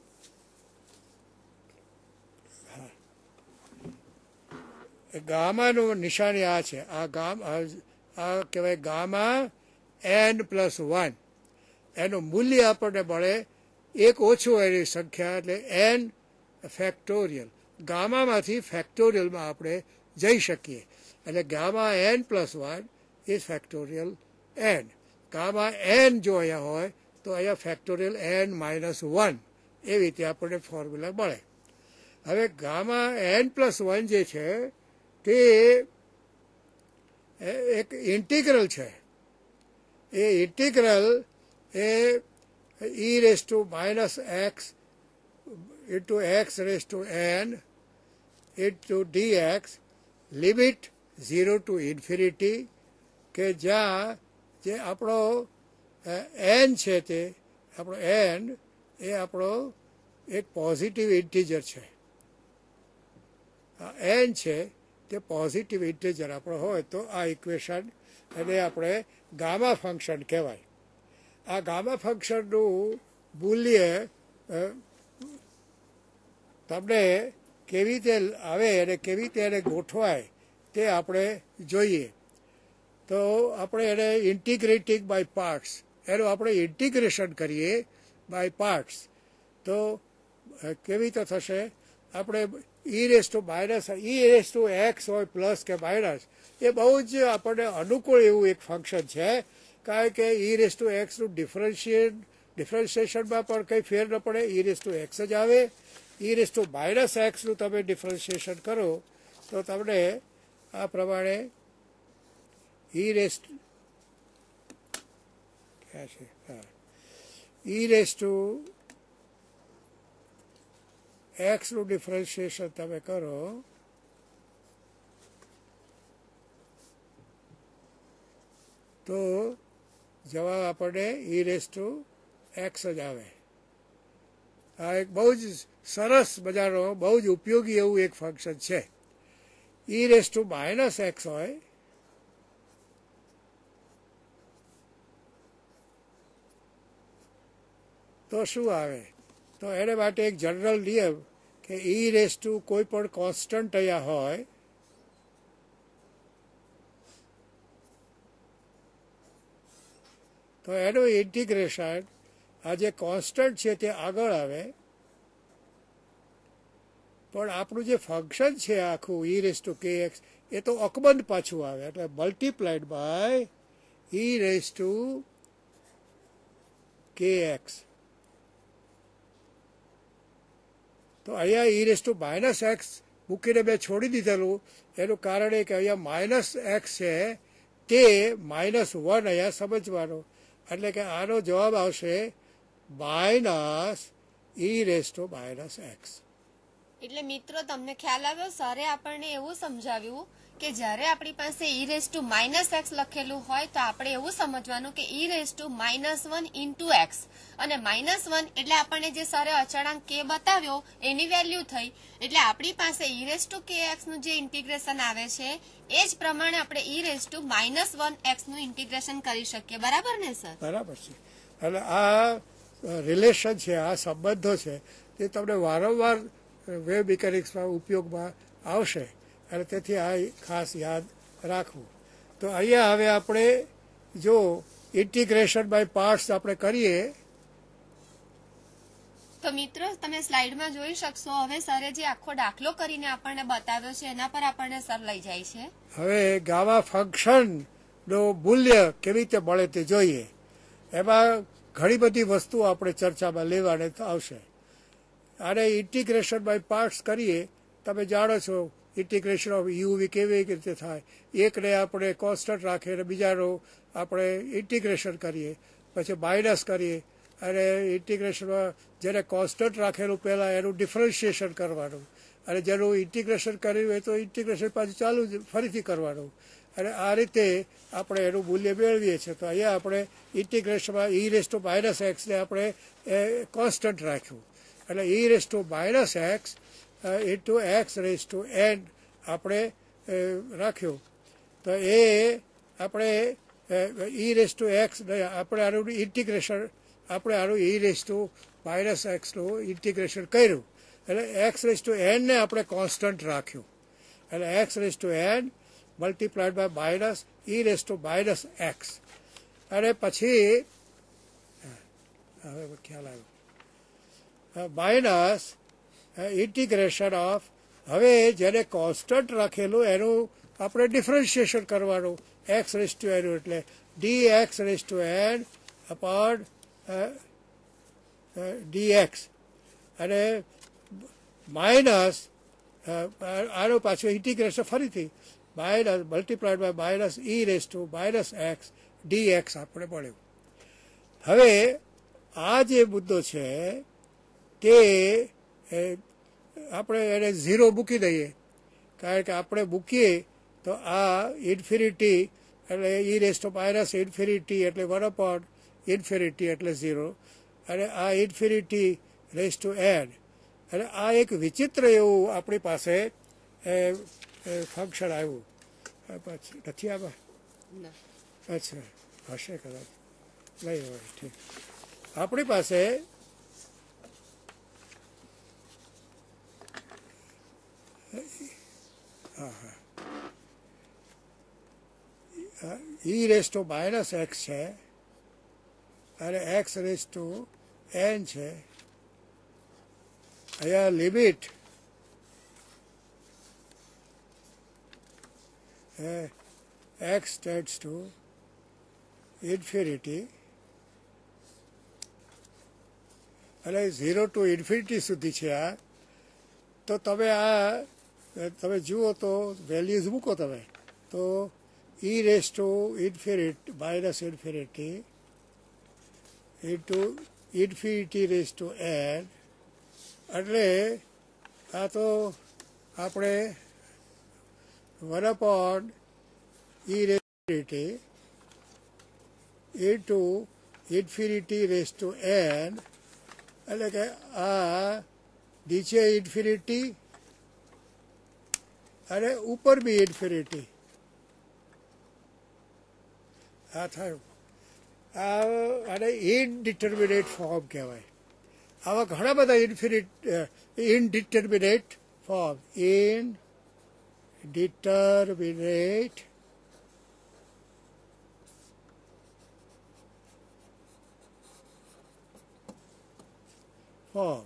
ગામાનું નિશાની આ છે, આ ગામ આ કહેવાય ગામા એન પ્લસ વન. એનું મૂલ્ય આપણને મળે એક ઓછું એની સંખ્યા એટલે એન ફેક્ટોરિયલ. ગામામાંથી ફેક્ટોરિયલમાં આપણે જઈ શકીએ એટલે gamma N plus one is factorial N. Gamma N જો અહીંયા હોય તો અહીંયા ફેક્ટોરિયલ એન માઇનસ વન એવી રીતે આપણને ફોર્મ્યુલા મળે. હવે ગામા એન પ્લસ વન જે છે તે એક ઇન્ટિગ્રલ છે. એ ઇન્ટિગ્રલ એ E raise to minus x into x raise to N into D X limit zero to infinity, કે જ્યાં જે આપણો એન છે તે આપણો એન એ આપણો એક પોઝિટિવ ઇન્ટીજર છે. આ એન છે તે પોઝિટિવ ઇન્ટીજર આપણો હોય તો આ ઇક્વેશન એને આપણે ગામા ફંક્શન કહેવાય. આ ગામા ફંક્શનનું મૂલ્ય તમને કેવી રીતે આવે અને કેવી રીતે એને ગોઠવાય તે આપણે જોઈએ. તો આપણે એને ઇન્ટિગ્રેટિંગ બાય પાર્ટ્સ, એનું આપણે ઇન્ટિગ્રેશન કરીએ બાય પાર્ટ્સ તો કેવી રીતે થશે? આપણે E raise to minus E raise to X હોય પ્લસ કે માઇનસ એ બહુ જ આપણને અનુકૂળ એવું એક ફંક્શન છે, કારણ કે ઈ રેસ ટુ એક્સનું ડિફરન્શિએટ ડિફરન્શિએશનમાં પણ કંઈ ફેર ન પડે, ઈ રેસ ટુ એક્સ જ આવે. ઈ રેસ ટુ માઇનસ એક્સનું તમે ડિફરન્શિએશન કરો તો તમને આ પ્રમાણે ઈ રેસ ક્યાં છે હા ઈ રેસ ટુ એક્સનું ડિફરન્શિએશન તમે કરો તો જવાબ આપણને ઈ રેસ ટુ એક્સ જ આવે. આ એક બહુ જ સરસ મજાનો બહુ જ ઉપયોગી એવું એક ફંક્શન છે. E raise to minus X હોય તો શું આવે? તો એને માટે એક જનરલ નિયમ કે ઈ રેસ ટુ કોઈ પણ કોન્સ્ટન્ટ અહીંયા હોય તો એનું ઇન્ટિગ્રેશન આ જે કોન્સ્ટન્ટ છે તે આગળ આવે, પણ આપણું જે ફંક્શન છે આખું E raise to K X એ તો અકબંધ પાછું આવે એટલે multiplied by E raise to K X. તો અહીંયા E raise to minus X મૂકીને મેં છોડી દીધેલું એનું કારણ એ કે અહીંયા માઇનસ એક્સ છે તે માઇનસ વન અહીંયા સમજવાનો, એટલે કે આનો જવાબ આવશે minus E raise to minus X. એટલે મિત્રો તમને ખ્યાલ આવ્યો, સરે આપણને એવું સમજાવ્યું કે જ્યારે આપણી પાસે E raise to minus X લખેલું હોય તો આપણે એવું સમજવાનું કે E raise to minus one into X, અને માઇનસ વન એટલે આપણને જે સરે અચળાંક કે બતાવ્યો એની વેલ્યુ થઈ, એટલે આપણી પાસે E raise to K X નું જે ઇન્ટિગ્રેશન આવે છે એ જ પ્રમાણે આપણે E raise to minus one X નું ઇન્ટિગ્રેશન કરી શકીએ. બરાબર ને સર? બરાબર છે. એટલે આ રિલેશન છે, આ સંબંધો છે તે તમને વારંવાર વેવ મિકેનિક્સમાં ઉપયોગમાં આવશે અને તેથી આ ખાસ યાદ રાખવું. તો અહીંયા હવે આપણે જો ઇન્ટિગ્રેશન બાય પાર્ટ્સ આપણે કરીએ તો મિત્રો તમે સ્લાઇડમાં જોઈ શકશો. હવે સરે જે આખો દાખલો કરીને આપણને બતાવ્યો છે એના પર આપણને સર લઈ જાય છે. હવે ગામા ફંક્શનનું મૂલ્ય કેવી રીતે મળે તે જોઈએ. એમાં ઘણી બધી વસ્તુઓ આપણે ચર્ચામાં લેવાની આવશે. આને ઇન્ટિગ્રેશન બાય પાર્ટ્સ કરીએ, તમે જાણો છો ઇન્ટિગ્રેશન ઓફ યુવી કેવી રીતે થાય. એકને આપણે કોન્સ્ટન્ટ રાખીએ અને બીજાનો આપણે ઇન્ટિગ્રેશન કરીએ, પછી માઇનસ કરીએ અને ઇન્ટિગ્રેશનમાં જેને કોન્સ્ટન્ટ રાખેલું પહેલાં એનું ડિફરન્શિએશન કરવાનું અને જેનું ઇન્ટિગ્રેશન કર્યું હોય તો ઇન્ટિગ્રેશન પાછું ચાલુ ફરીથી કરવાનું અને આ રીતે આપણે એનું મૂલ્ય મેળવીએ છીએ. તો અહીંયા આપણે ઇન્ટિગ્રેશનમાં ઈ રેસ ટુ માઇનસ એક્સને આપણે કોન્સ્ટન્ટ રાખ્યું એટલે E raise to minus x into x raise to N આપણે રાખ્યું. તો એ આપણે ઈ રેસ ટુ એક્સ આપણે આનું ઇન્ટિગ્રેશન આપણે આનું ઈ રેસ ટુ માઇનસ એક્સનું ઇન્ટિગ્રેશન કર્યું એટલે એક્સ રેસ ટુ એનને આપણે કોન્સ્ટન્ટ રાખ્યું એટલે X raise to N multiplied by minus E raise to minus X અને પછી હવે ખ્યાલ આવ્યો માઇનસ ઇન્ટિગ્રેશન ઓફ હવે જેને કોન્સ્ટન્ટ રાખેલું એનું આપણે ડિફરન્શિએશન કરવાનું એક્સ રેસ ટુ એન એટલે D X raise to N upon D x અને માઇનસ આનું પાછું ઇન્ટિગ્રેશન ફરીથી minus multiplied by minus E raise to minus X D x આપણે મળ્યું હવે આ જે મુદ્દો છે તે આપણે એને ઝીરો મૂકી દઈએ કારણ કે આપણે મૂકીએ તો આ ઇન્ફિનિટી એટલે E raise to minus infinity એટલે વન અપોન ઇન્ફિનિટી એટલે ઝીરો અને આ ઇન્ફિનિટી રેસ ટુ એન અને આ એક વિચિત્ર એવું આપણી પાસે ફંક્શન આવ્યું પછી નથી આમાં અચ્છા હશે કદાચ નહીં હોય ઠીક આપણી પાસે હા હા E raise to minus X છે અને એક્સ રેસ ટુ એન છે અહીંયા limit X tends to infinity અને ઝીરો ટુ ઇન્ફિનિટી સુધી છે આ તો તમે આ તમે જુઓ તો વેલ્યુઝ મૂકો તમે તો E raise to infinity minus infinity into infinity raise to N એટલે આ તો આપણે one upon E raise infinity into infinity raise to N એટલે કે આ નીચે ઇન્ફિનિટી અને ઉપર બી ઇન્ફિનિટી આ થયું આ આને ઇનડિટર્મિનેટ ફોર્મ કહેવાય આવા ઘણા બધા infinite indeterminate form indeterminate form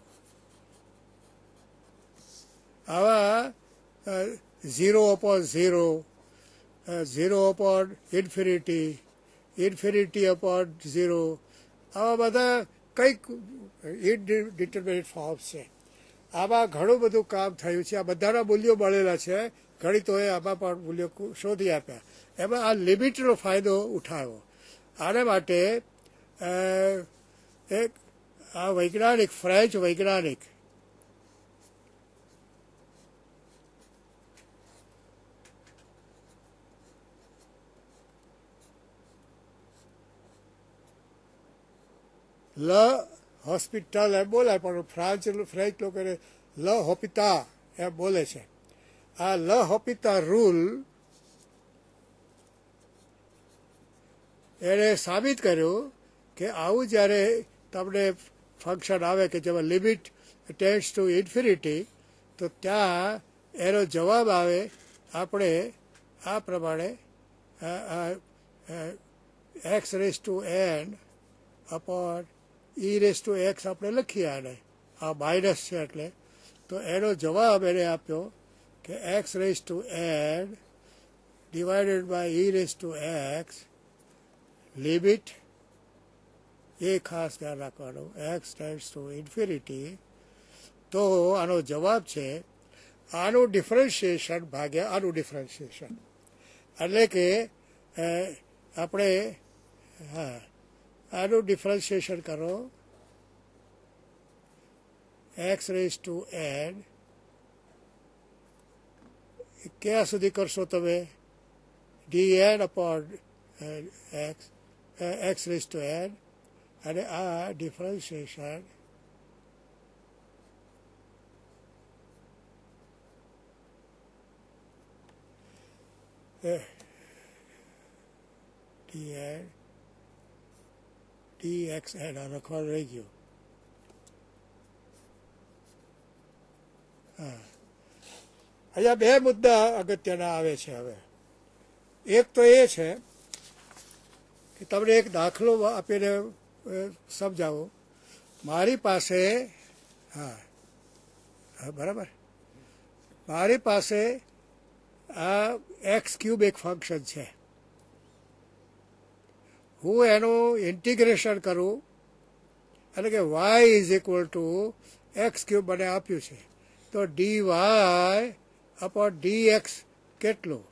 આવા zero upon zero zero upon infinity infinity upon zero આવા બધા કંઈક ઇનડિટર્મિનેટ ફોર્મ્સ છે આમાં ઘણું બધું કામ થયું છે આ બધાના મૂલ્યો મળેલા છે ગણિતોએ આમાં પણ મૂલ્યો શોધી આપ્યા એમાં આ લિમિટનો ફાયદો ઉઠાવ્યો આના માટે એક આ વૈજ્ઞાનિક ફ્રેન્ચ વૈજ્ઞાનિક લ હોસ્પિટલ એમ બોલાય પણ ફ્રાન્સ ફ્રેન્ચ લોકોને લ હોપિતા એમ બોલે છે આ લ હોપિતા રૂલ એણે સાબિત કર્યું કે આવું જ્યારે તમને ફંક્શન આવે કે જેમાં લિમિટ ટેન્ડ્સ ટુ ઇન્ફિનિટી તો ત્યાં એનો જવાબ આવે આપણે આ પ્રમાણે X raise to N upon E raise to X આપણે લખીએ આને આ માઇનસ છે એટલે તો એનો જવાબ એને આપ્યો કે X raise to N divided by E raise to X limit એ ખાસ ધ્યાન રાખવાનું એક્સ ટેન્ડ્સ ટુ ઇન્ફિનિટી તો આનો જવાબ છે આનું ડિફરન્શિએશન ભાગ્યા આનું ડિફરન્શિએશન એટલે કે આપણે હા આનું ડિફરન્શિએશન કરો એક્સ રેસ ટુ એન ક્યાં સુધી કરશો તમે D N upon X X raise to N અને આ differentiation D N D X N આ લખવાનું રહી ગયું. હા, અહીંયા બે મુદ્દા અગત્યના આવે છે. હવે એક તો એ છે કે તમને એક દાખલો આપીને સમજાવો. મારી પાસે હા હા બરાબર મારી પાસે આ એક્સ ક્યુબ એક ફંક્શન છે. હું એનું ઇન્ટિગ્રેશન કરું એટલે કે Y is equal to X cube મને આપ્યું છે, તો D Y upon D X કેટલું?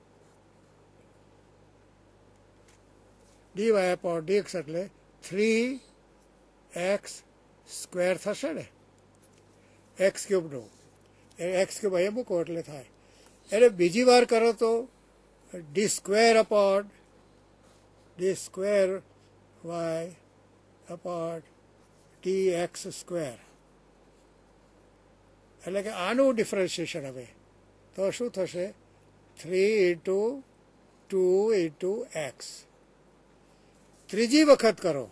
D Y upon D x એટલે થ્રી એક્સ સ્ક્વેર થશે ને એક્સ ક્યુબનું. એ એક્સ ક્યુબ અહીંયા મૂકો એટલે થાય. એને બીજી વાર કરો તો D square upon D square Y upon D X square, એટલે કે આનું ડિફરન્શિએશન. હવે તો શું થશે? Three into two into X. ત્રીજી વખત કરો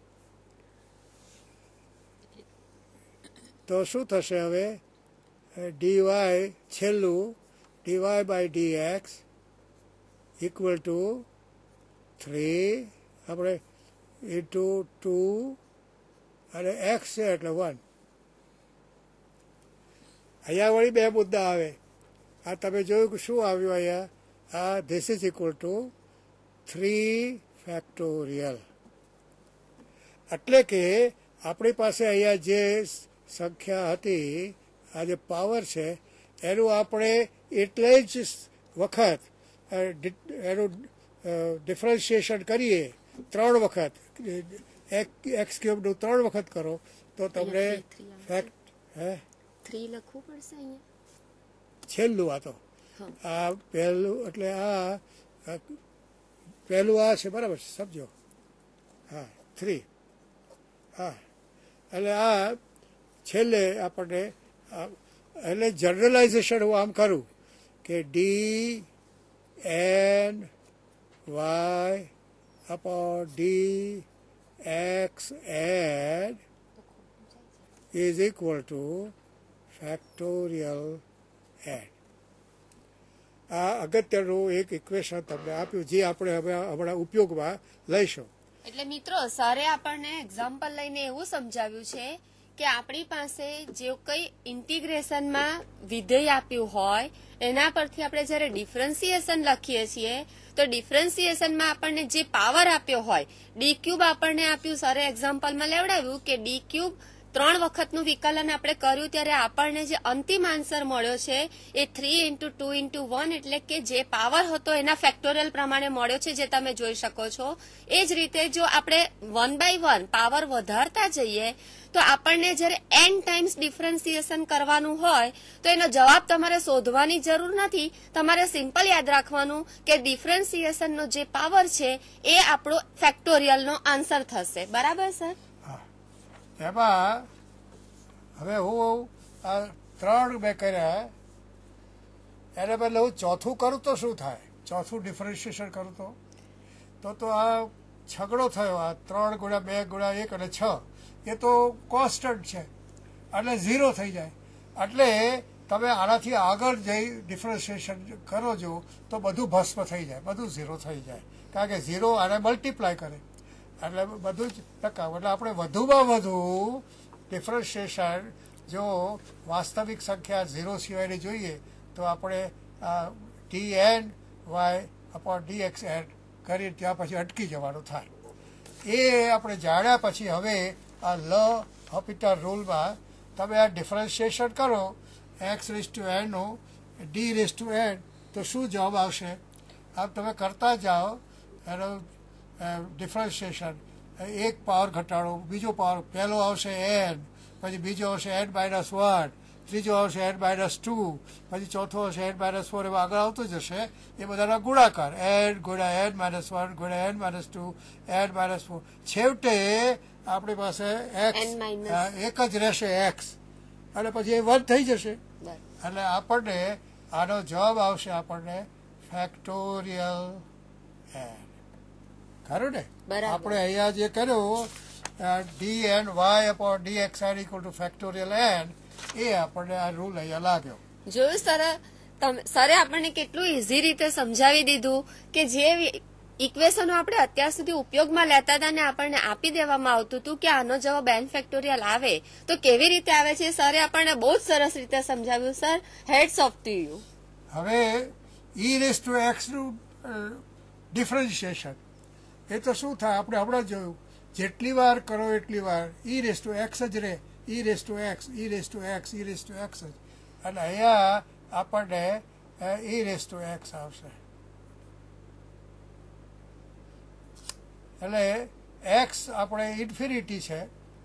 તો શું થશે? હવે ડી વાય છેલ્લું D Y by D x equal to three આપણે ઇન્ટુ ટુ અને એક્સ છે એટલે વન. અહીંયા વળી બે મુદ્દા આવે. આ તમે જોયું કે શું આવ્યું અહીંયા? આ this is equal to three factorial. એટલે કે આપણી પાસે અહીંયા જે સંખ્યા હતી, આ જે પાવર છે એનું આપણે એટલે જ વખત એનું ડિફરન્શિએશન કરીએ ત્રણ વખત, એક્સ ક્યુબનું ત્રણ વખત કરો તો તમને ફેક્ટ હે થ્રી લખવું પડશે અહીંયા છેલ્લું. આ તો આ પહેલું એટલે આ પહેલું આ છે બરાબર છે, સમજો. હા થ્રી. હા એટલે આ છેલ્લે આપણને એટલે જનરલાઇઝેશન હું આમ કરું કે D N Y upon D X N is equal to factorial N. આ અગત્યનું એક ઇક્વેશન તમને આપ્યું જે આપણે હવે હમણાં ઉપયોગમાં લઈશું. એટલે મિત્રો સરે આપણને એક્ઝામ્પલ લઈને એવું સમજાવ્યું છે કે આપણી પાસે જે કઈ ઇન્ટિગ્રેશનમાં વિધેય આપ્યું હોય એના પરથી આપણે જ્યારે ડિફરન્સિએશન લખીએ છીએ તો ડિફરન્સિએશનમાં આપણને જે પાવર આપ્યો હોય, ડી ક્યુબ આપણને આપ્યું, સરે એક્ઝામ્પલમાં લેવડાવ્યું કે ડી ક્યુબ ત્રણ વખતનું વિકલન આપણે કર્યું ત્યારે આપણને જે અંતિમ આન્સર મળ્યો છે એ three into two into one એટલે કે જે પાવર હતો એના ફેક્ટોરિયલ પ્રમાણે મળ્યો છે, જે તમે જોઈ શકો છો. એ જ રીતે જો આપણે વન બાય વન પાવર વધારતા જઈએ તો આપણને જ્યારે એન ટાઈમ્સ ડિફરન્સિએશન કરવાનું હોય તો એનો જવાબ તમારે શોધવાની જરૂર નથી. તમારે સિમ્પલ યાદ રાખવાનું કે ડિફરન્સિએશનનો જે પાવર છે એ આપણો ફેક્ટોરિયલનો આન્સર થશે. બરાબર સર? એમાં હવે હું આ ત્રણ મેં કર્યા, એને બદલે હું ચોથું કરું તો શું થાય? ચોથું ડિફરન્શિએશન કરું તો તો તો આ છગડો થયો. આ ત્રણ ગુણ્યા બે ગુણ્યા એક અને છ એ તો કોન્સ્ટન્ટ છે એટલે ઝીરો થઈ જાય. એટલે તમે આનાથી આગળ જઈ ડિફરન્શિએશન કરો છો તો બધું ભસ્મ થઈ જાય, બધું ઝીરો થઈ જાય, કારણ કે ઝીરો આને મલ્ટીપ્લાય કરે એટલે બધું જ ટકાવ. એટલે આપણે વધુમાં વધુ ડિફરન્શિએશન જો વાસ્તવિક સંખ્યા ઝીરો સિવાયની જોઈએ તો આપણે D N Y upon D X N કરી ત્યાં પછી અટકી જવાનું થાય. એ આપણે જાણ્યા પછી હવે આ લ હોપિટલ રૂલમાં તમે આ ડિફરન્શિએશન કરો એક્સ રેસ ટુ એનનું ડી રેસ ટુ એન તો શું જવાબ આવશે? આમ તમે કરતા જાઓ એનો ડિફરન્શિએશન. એક પાવર ઘટાડો, બીજો પાવર, પહેલો આવશે એન, પછી બીજો આવશે એન માઇનસ વન, ત્રીજો આવશે એન માઇનસ ટુ, પછી ચોથો આવશે એન માઇનસ ફોર, એમાં આગળ આવતું જશે. એ બધાના ગુણાકાર એન ગુણ્યા એન માઇનસ વન ગુણ્યા N minus two N minus four. છેવટે આપણી પાસે એક્સ એક જ રહેશે એક્સ, અને પછી એ વન થઈ જશે. એટલે આપણને આનો જવાબ આવશે આપણને ફેક્ટોરિયલ એન. ખરું ને બરાબર. આપણે અહીંયા જે કર્યું D N Y upon D X are equal to factorial N, એ આપણને આ રૂલ અહીંયા લાગ્યો. જોયું સર, તમે સરે આપણને કેટલું ઇઝી રીતે સમજાવી દીધું કે જે ઇક્વેશનો આપણે અત્યાર સુધી ઉપયોગમાં લેતા હતા ને આપણને આપી દેવામાં આવતું હતું કે આનો જવાબ એન ફેક્ટોરિયલ આવે તો કેવી રીતે આવે છે, સરે આપણને બહુ જ સરસ રીતે સમજાવ્યું. Sir, heads off to you. હવે ઈ રેસ ટુ એક્સ નું ડિફરન્શિએશન એ તો શું થાય આપણે હમણાં જોયું, જેટલી વાર કરો એટલી વાર ઈ રેસ ટુ એક્સ જ રહે, E raise to X, E raise to X, E raise to X જ. અને અહીંયા આપણને ઈ રેસ ટુ એક્સ આવશે. એટલે એક્સ આપણે ઇન્ફિનિટી છે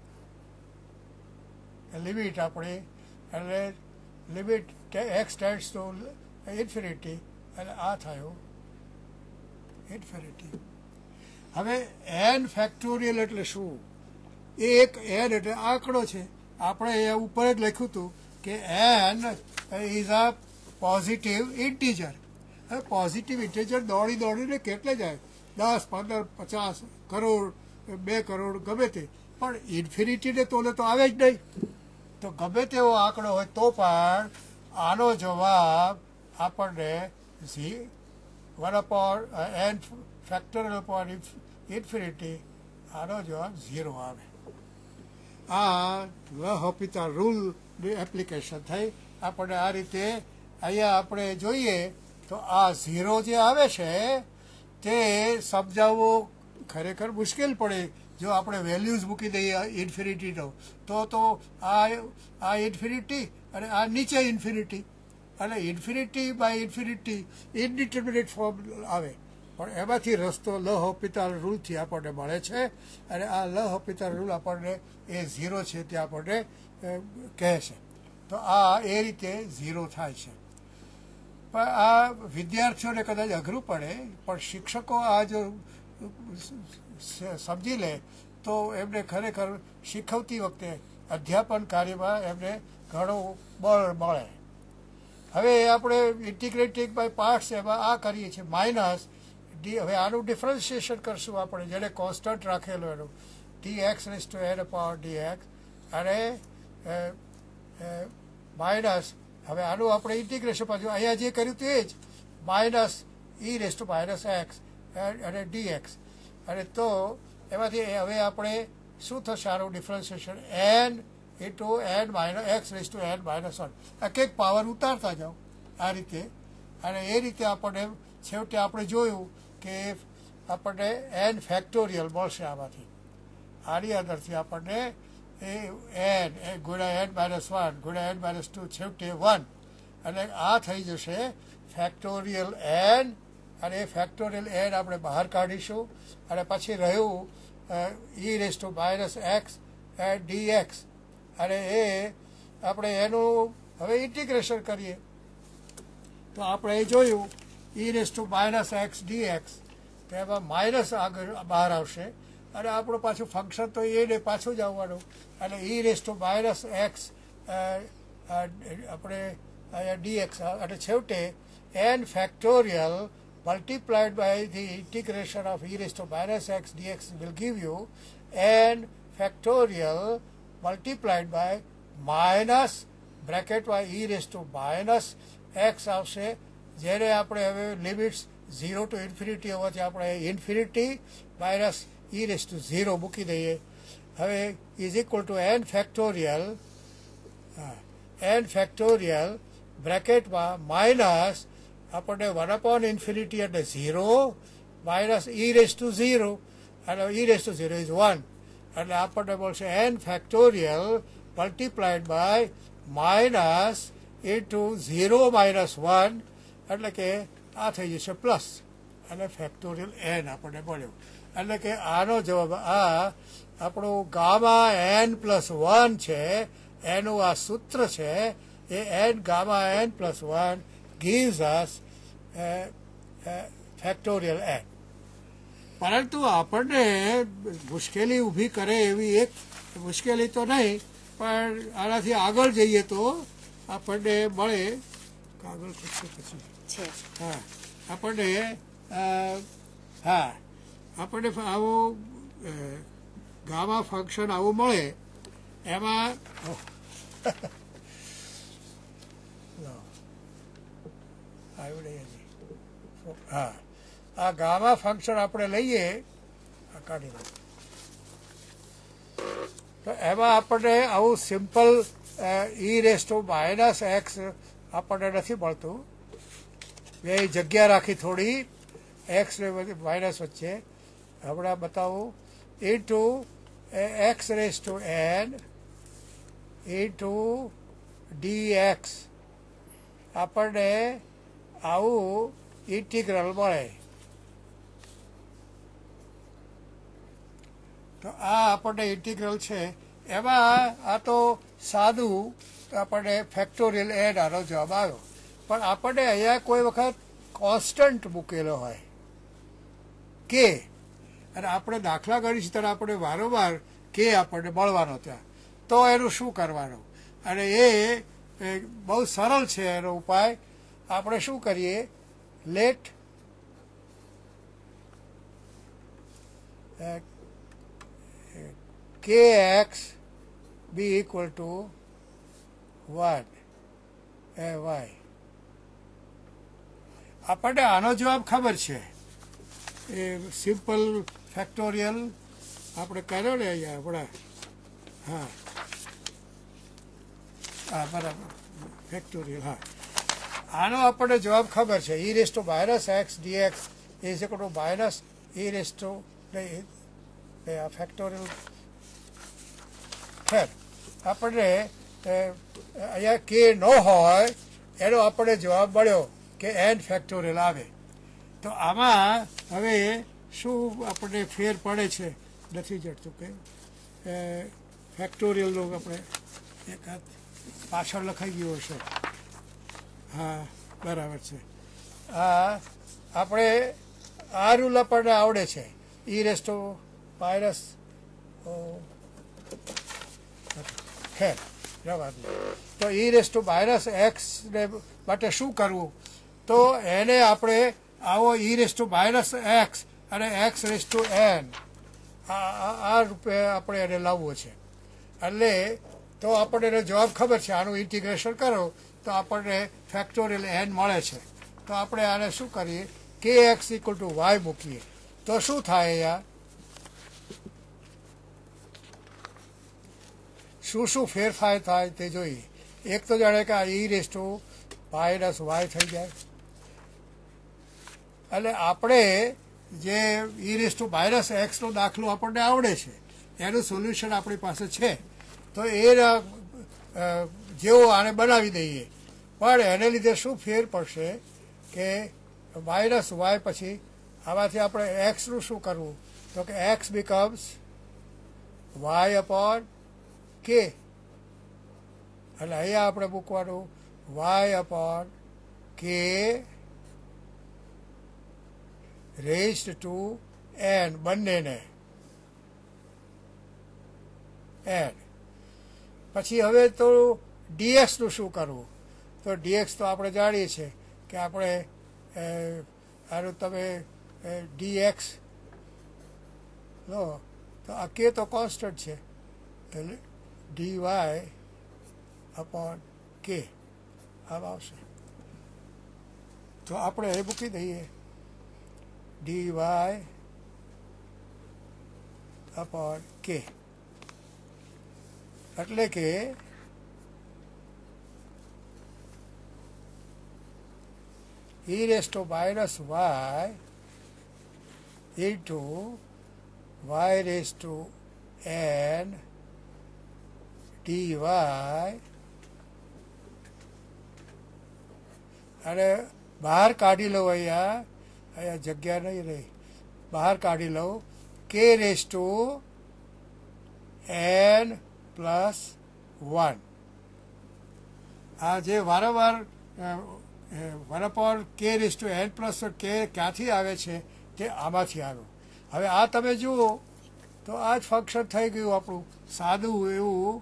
લિમિટ આપણી, એટલે limit X tends to infinity, અને આ થયું ઇન્ફિનિટી. હવે એન ફેક્ટોરિયલ એટલે શું? એ એક એન એટલે આંકડો છે. આપણે એ ઉપર જ લખ્યું હતું કે N is a positive integer. હવે પોઝિટિવ ઇન્ટીજર દોડી દોડીને કેટલે જાય, દસ, પંદર, પચાસ, કરોડ, બે કરોડ, ગમે તે, પણ ઇન્ફિનિટીને તોલે તો આવે જ નહીં. તો ગમે તેવો આંકડો હોય તો પણ આનો જવાબ આપણને one upon N factorial upon infinity, આનો જવાબ ઝીરો આવે. આ લહોપિતા રૂલની એપ્લિકેશન થઈ. આપણને આ રીતે અહીંયા આપણે જોઈએ તો આ ઝીરો જે આવે છે તે સમજાવવો ખરેખર મુશ્કેલ પડે. જો આપણે વેલ્યુઝ મૂકી દઈએ ઇન્ફિનિટીનો તો તો આ આ ઇન્ફિનિટી અને આ નીચે ઇન્ફિનિટી, અને infinity by infinity indeterminate form આવે. પણ એમાંથી રસ્તો લહોપિતાલ રૂલથી આપણને મળે છે, અને આ લહોપિતાલ રૂલ આપણને એ ઝીરો છે તે આપણને કહે છે. તો આ એ રીતે ઝીરો થાય છે. પણ આ વિદ્યાર્થીઓને કદાચ અઘરું પડે, પણ શિક્ષકો આ જો સમજી લે તો એમને ખરેખર શીખવતી વખતે અધ્યાપન કાર્યમાં એમને ઘણું બળ મળે. હવે આપણે ઇન્ટિગ્રેટિંગ બાય પાર્ટ્સ એમાં આ કરીએ છીએ માઇનસ ડી. હવે આનું ડિફરન્શિએશન કરશું આપણે, જેને કોન્સ્ટન્ટ રાખેલું એનું D X raise to N upon D x, અને માઇનસ હવે આનું આપણે ઇન્ટિગ્રેશન પાછું અહીંયા જે કર્યું તે જ minus E raise to minus X અને ડી એક્સ. અને તો એમાંથી હવે આપણે શું થશે આનું differentiation, N into N minus X raise to N minus one. આ કંઈક પાવર ઉતારતા જાઓ આ રીતે, અને એ રીતે આપણને છેવટે આપણે જોયું કે આપણને એન ફેક્ટોરિયલ મળશે આમાંથી. આની અંદરથી આપણને એ એન એ ગુણ્યા એન માઇનસ વન ગુણ્યા એન માઇનસ ટુ છેવટે વન, અને આ થઈ જશે ફેક્ટોરિયલ એન. અને એ ફેક્ટોરિયલ એન આપણે બહાર કાઢીશું, અને પછી રહ્યું E raise to minus X D x, અને એ આપણે એનું હવે ઇન્ટિગ્રેશન કરીએ તો આપણે એ જોયું E raise to minus X D X, તો એમાં માઇનસ આગળ બહાર આવશે, અને આપણું પાછું ફંક્શન તો એને પાછું જ આવવાનું, અને E raise to minus X આપણે ડી એક્સ, અને છેવટે N factorial multiplied by the integration of e raised to minus x dx will give you n factorial multiplied by minus bracket by e raised to minus x આવશે, જેને આપણે હવે limits zero to infinity હોવાથી આપણે infinity minus E raise to zero મૂકી દઈએ. હવે is equal to N factorial N factorial બ્રેકેટમાં માઇનસ આપણને વન અપોન ઇન્ફિનિટી એટલે zero minus E raise to zero, અને E raise to zero is one, એટલે આપણને મળશે N factorial multiplied by minus into zero minus one, એટલે કે આ થઈ જશે પ્લસ, અને ફેક્ટોરિયલ એન આપણને મળ્યું. એટલે કે આનો જવાબ આ આપણું ગામા એન પ્લસ વન છે, એનું આ સૂત્ર છે, એ N gamma N plus one gives us factorial N. પરંતુ આપણને મુશ્કેલી ઊભી કરે એવી એક મુશ્કેલી તો નહીં, પણ આનાથી આગળ જઈએ તો આપણને મળે આગળ પછી હા આપણને હા આપણને આવું ગામા ફંક્શન આવું મળે એમાં આવડે હા આ ગામા ફંક્શન આપણે લઈએ આ કાઢી દો તો એમાં આપણને આવું simple E raise to minus X આપણને નથી મળતું બે જગ્યા રાખી થોડી એક્સ ને માઇનસ વચ્ચે હમણાં બતાવું into x raise to N into D X આપણને આવું ઇન્ટિગ્રલ મળે તો આ આપણને ઇન્ટિગ્રલ છે એમાં આ તો સાદું આપણને ફેક્ટોરિયલ એન આનો જવાબ આવ્યો પણ આપણને અહીંયા કોઈ વખત કોન્સ્ટન્ટ મૂકેલો હોય કે અને આપણે દાખલા ગણીશું ત્યારે આપણે વારંવાર કે આપણને મળવાનો ત્યાં તો એનું શું કરવાનું અને એ બહુ સરળ છે એનો ઉપાય આપણે શું કરીએ let K X be equal to one એ વાય આપણને આનો જવાબ ખબર છે એ સિમ્પલ ફેક્ટોરિયલ આપણે કર્યો ને અહીંયા આપણા હા હા બરાબર ફેક્ટોરિયલ હા આનો આપણને જવાબ ખબર છે E raise to minus X D X is equal to minus E raise to આ ફેક્ટોરિયલ ખેર આપણને અહીંયા કે ન હોય એનો આપણને જવાબ મળ્યો કે એન ફેક્ટોરિયલ આવે તો આમાં હવે શું આપણને ફેર પડે છે નથી જડતું કે ફેક્ટોરિયલનો આપણે એક હાથ પાછળ લખાઈ ગયો હશે હા બરાબર છે આ આપણે આ રૂલ આપણને આવડે છે ઈ રેસ ટુ માઇનસ ખેર જવા તો E raise to minus X ને માટે શું કરવું તો એને આપણે આવો E raise to minus X અને એક્સ રેસ ટુ એન આ રૂપે આપણે એને લાવવો છે એટલે તો આપણને એનો જવાબ ખબર છે આનું ઇન્ટિગ્રેશન કરો તો આપણને ફેક્ટોરિયલ એન મળે છે તો આપણે આને શું કરીએ કે એક્સ ઇક્વલ ટુ વાય મૂકીએ તો શું થાય અહીંયા શું શું ફેરફાર થાય તે જોઈએ એક તો જાણે કે આ E raise to minus Y થઈ જાય એટલે આપણે જે ઈ રેસ ટુ માઇનસ એક્સનો દાખલો આપણને આવડે છે એનું સોલ્યુશન આપણી પાસે છે તો એ જેવો આને બનાવી દઈએ પણ એને લીધે શું ફેર પડશે કે માઇનસ વાય પછી આમાંથી આપણે એક્સનું શું કરવું તો કે એક્સ બીકમ્સ વાય અપોન કે એટલે અહીંયા આપણે મૂકવાનું Y upon K raised to N બંનેને એન પછી હવે તો ડીએક્સનું શું કરવું તો ડીએક્સ તો આપણે જાણીએ છીએ કે આપણે આનું તમે ડીએક્સ લો તો આ કે તો કોન્સ્ટન્ટ છે એટલે ડી વાય અપોન કે આમ આવશે તો આપણે એ મૂકી દઈએ ડી વાય અપોન કે એટલે કે e raised to minus y into y raised to n dy અને બહાર કાઢી લઉં અહીંયા અહીંયા જગ્યા નહીં રહી બહાર કાઢી લઉં K raise to N plus one આ જે વારંવાર વન અપોન કે રેસ ટુ એન પ્લસ કે ક્યાંથી આવે છે તે આમાંથી આવ્યું હવે આ તમે જુઓ તો આ જ ફંક્શન થઈ ગયું આપણું સાદું એવું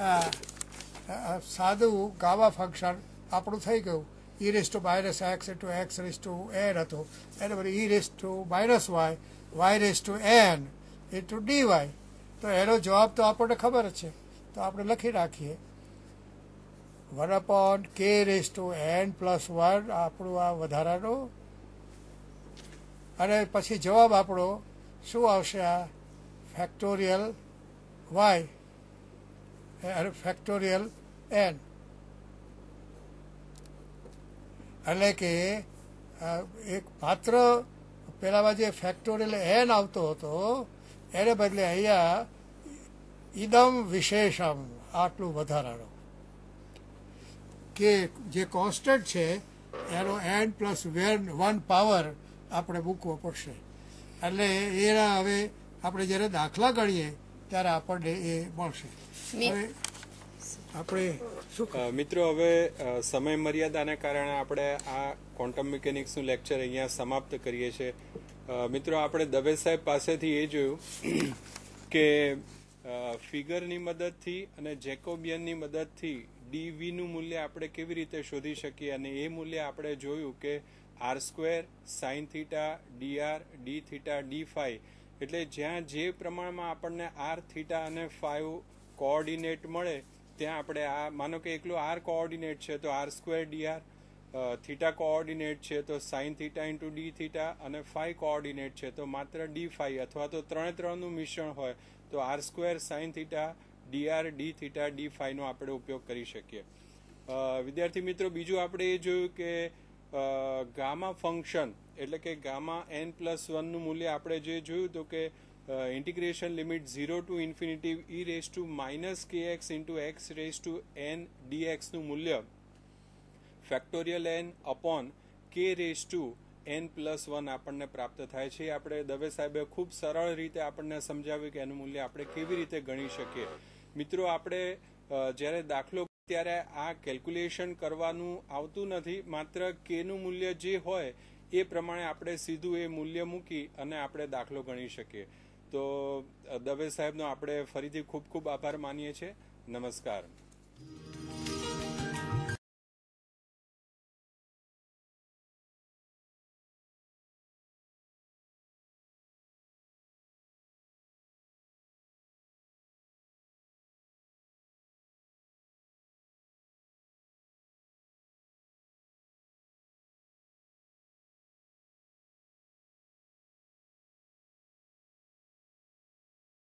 સાદું ગામા ફંક્શન આપણું થઈ ગયું e raise to minus x into x raise to n હતું એને બધી e raise to minus y y raise to N into dy. તો એનો જવાબ તો આપણને ખબર જ છે, તો આપણે લખી નાખીએ વન અપોન કે raise to N plus one આપણું આ વધારાનો, અને પછી જવાબ આપણો શું આવશે? આ ફેક્ટોરિયલ વાય અને ફેક્ટોરિયલ એન, એટલે કે એક માત્ર પેલામાં જે ફેક્ટોરિયલ એન આવતો હતો એને બદલે અહીંયા ઇદમ વિશેષમ આટલું વધારાનો, કે જે કોન્સ્ટન્ટ છે એનો n plus one one power આપણે મૂકવો પડશે. એટલે એના હવે આપણે જ્યારે દાખલા ગણીએ ત્યારે આપણને એ મળશે. હવે આપણે શું મિત્રો, હવે સમય મર્યાદાને કારણે આપણે આ ક્વોન્ટમ મિકેનિક્સનું લેક્ચર અહીંયા સમાપ્ત કરીએ છીએ. મિત્રો, આપણે દવે સાહેબ પાસેથી એ જોયું કે ફિગરની મદદથી અને જેકોબિયનની મદદથી ડીવીનું મૂલ્ય આપણે કેવી રીતે શોધી શકીએ, અને એ મૂલ્ય આપણે જોયું કે r square sine theta D R d theta D phi, એટલે જ્યાં જે પ્રમાણમાં આપણને આર થીટા અને ફાઈવ કોઓર્ડિનેટ મળે ત્યાં આપણે આ માનો કે એકલો આર કોઓર્ડિનેટ છે તો r square d r, theta coordinate છે તો sine theta into d theta, અને ફાઈ કોઓર્ડિનેટ છે તો માત્ર ડી ફાઈ, અથવા તો ત્રણે ત્રણનું મિશ્રણ હોય તો r square sine theta D R d theta d ફાઈનો આપણે ઉપયોગ કરી શકીએ. વિદ્યાર્થી મિત્રો, બીજું આપણે એ જોયું કે ગામા ફંક્શન એટલે કે ગામા એન પ્લસ વનનું મૂલ્ય આપણે જે જોયું તો કે integration limit zero to infinity e raise to minus k x into x raise to n ડીએક્સનું મૂલ્ય ફેક્ટોરિયલ એન અપોન કે raise to N plus one આપણને પ્રાપ્ત થાય છે. આપણે દવે સાહેબે ખૂબ સરળ રીતે આપણને સમજાવ્યું કે એનું મૂલ્ય આપણે કેવી રીતે ગણી શકીએ. મિત્રો, આપણે જ્યારે દાખલો ત્યારે આ કેલ્ક્યુલેશન કરવાનું આવતું નથી, માત્ર કેનું મૂલ્ય જે હોય એ પ્રમાણે આપણે સીધું એ મૂલ્ય મૂકી અને આપણે દાખલો ગણી શકીએ. તો દવે સાહેબનો આપણે ફરીથી ખૂબ ખૂબ આભાર માનીએ છીએ. નમસ્કાર.